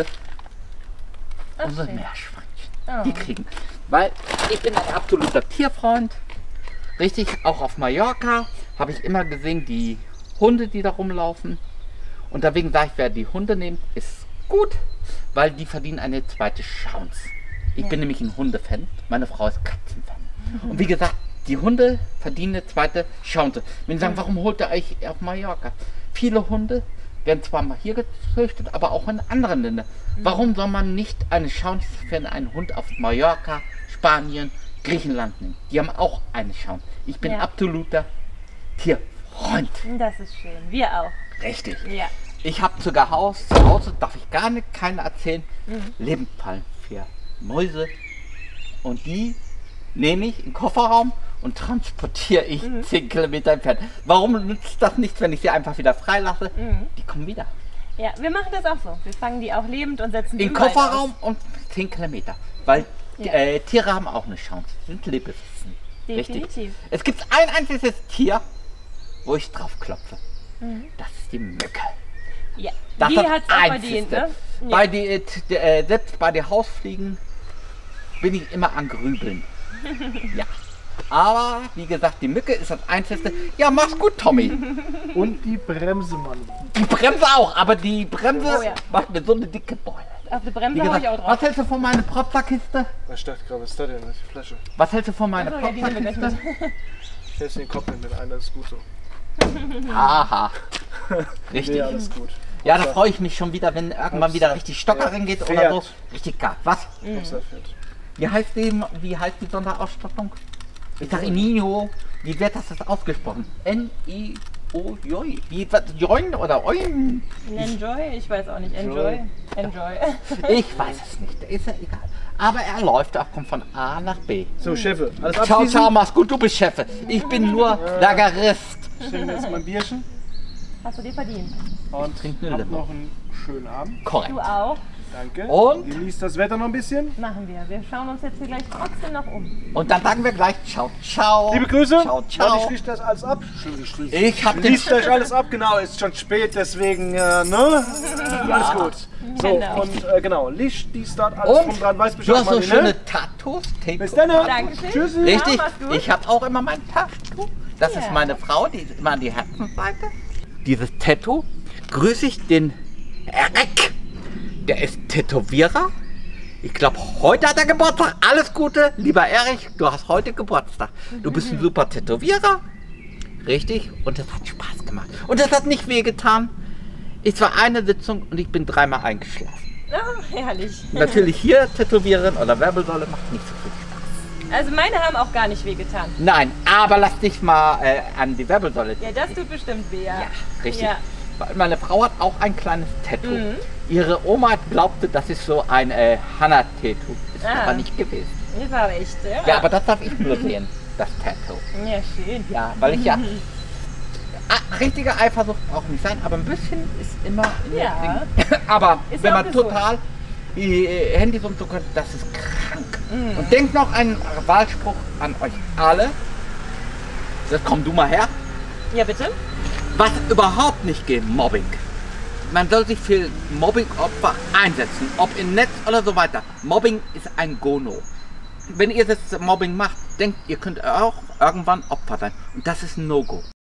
unsere Meerschweinchen. Oh. Die kriegen. Weil ich bin ein absoluter Tierfreund. Richtig, auch auf Mallorca habe ich immer gesehen, die Hunde, die da rumlaufen. Und deswegen sage ich, wer die Hunde nimmt, ist gut, weil die verdienen eine zweite Chance. Ich Ja. bin nämlich ein Hundefan, meine Frau ist Katzenfan. Und wie gesagt, die Hunde verdienen eine zweite Chance. Wenn Sie sagen, warum holt ihr euch auf Mallorca? Viele Hunde werden zwar mal hier gezüchtet, aber auch in anderen Ländern. Warum soll man nicht eine Chance für einen Hund auf Mallorca, Spanien, Griechenland nehmen? Die haben auch eine Chance. Ich bin Ja. absoluter Tierfreund. Das ist schön. Wir auch. Richtig. Ja. Ich habe sogar Haus, zu Hause, darf ich gar nicht keiner erzählen, Mhm. Lebendfallen für Mäuse. Und die nehme ich in den Kofferraum und transportiere ich Mhm. zehn Kilometer entfernt. Warum nützt das nicht, wenn ich sie einfach wieder freilasse? Mhm. Die kommen wieder. Ja, wir machen das auch so. Wir fangen die auch lebend und setzen die In den im Wald Kofferraum und zehn Kilometer. Weil Ja. äh, Tiere haben auch eine Chance. Sind Lebewesen. aus. Definitiv. Es gibt ein einziges Tier, wo ich drauf klopfe. Mhm. Das ist die Mücke. Ja. Das Die ist das hat es auch verdient, Einzigste. ne? Ja. Bei die, äh, t- äh, selbst bei den Hausfliegen bin ich immer an Grübeln. Ja. Aber wie gesagt, die Mücke ist das Einzige. Ja, mach's gut, Tommy. Und die Bremse, Mann. Die Bremse auch, aber die Bremse Oh ja. macht mir so eine dicke Beule. Auf die Wie Bremse hau gesagt, ich auch drauf. was hältst du von meiner Protzerkiste? Was dachte gerade, was ist das denn? Das ist die Flasche. Was hältst du von meiner Achso, ja, die nehmen wir gleich Protzerkiste? mit. Ich helfe den Kopf mit, mit einer, ist gut so. Aha. Richtig. Nee, alles gut. Ja, da freue ich mich schon wieder, wenn irgendwann wieder richtig Stocker Ja. reingeht oder Pferd. so. Richtig Gas. Was? Mhm. Hauptsache fährt. Wie heißt die, wie heißt die Sonderausstattung? Ich sag Nino. Wie wird das jetzt ausgesprochen? N I O J. Wie was? Join oder Oin? Enjoy? Ich weiß auch nicht. Enjoy. Enjoy. Ich weiß es nicht. Ist ja egal. Aber er läuft, er kommt von A nach B. So, Chefe, alles Ciao, abschließen? ciao, mach's gut, du bist Chef. Ich bin nur Lagerist. Stellen wir jetzt mal ein Bierchen Hast du dir verdient? und Trink eine habt Limo. noch einen schönen Abend. Korrekt. Du auch? Danke. Und? Genießt das Wetter noch ein bisschen. Machen wir. Wir schauen uns jetzt hier gleich trotzdem noch um. Und dann sagen wir gleich ciao, ciao. Liebe Grüße. Ciao, Warte, ich ciao. schließe das alles ab. Ich schließe Ich hab den Liest euch alles ab, genau, ist schon spät, deswegen, äh, ne? Alles gut. So, Genau. und äh, genau, Licht, dies, das, alles drum Und dran, weiß du Bescheid, hast so Martin, ne? schöne Tattoos. Bis dann, ne? Dankeschön. Tschüssi. Richtig, Ja, mach's gut. ich habe auch immer mein Tattoo. Das Ja. ist meine Frau, die ist immer an die Herzensseite. Dieses Tattoo grüße ich den Eric. Der ist Tätowierer. Ich glaube, heute hat er Geburtstag. Alles Gute, lieber Erich, du hast heute Geburtstag. Du bist ein super Tätowierer. Richtig, und das hat Spaß gemacht. Und das hat nicht wehgetan. Es war eine Sitzung und ich bin dreimal eingeschlafen. Oh, herrlich. Natürlich hier tätowieren oder Wirbelsäule macht nicht so viel Spaß. Also meine haben auch gar nicht wehgetan. Nein, aber lass dich mal äh, an die Wirbelsäule. Ja, das tut bestimmt weh, ja. Ja, richtig. Ja. Weil Meine Frau hat auch ein kleines Tattoo. Mhm. Ihre Oma glaubte, das ist so ein äh, Hanna-Tattoo. Ist Ah. aber nicht gewesen. Das war echt, ja. Ja, aber das darf ich nur sehen, das Tattoo. Ja, schön. Ja, weil ich ja Ah, richtige Eifersucht braucht nicht sein, aber ein bisschen ist immer in Ja. der Aber Ist wenn auch man gesund. total die Handys und so könnt, das ist krank. Und denkt noch einen Wahlspruch an euch alle. Jetzt komm du mal her. Ja, bitte? Was überhaupt nicht geht, Mobbing. Man soll sich für Mobbing-Opfer einsetzen, ob im Netz oder so weiter. Mobbing ist ein Gono. Wenn ihr das Mobbing macht, denkt, ihr könnt auch irgendwann Opfer sein. Und das ist ein No-Go.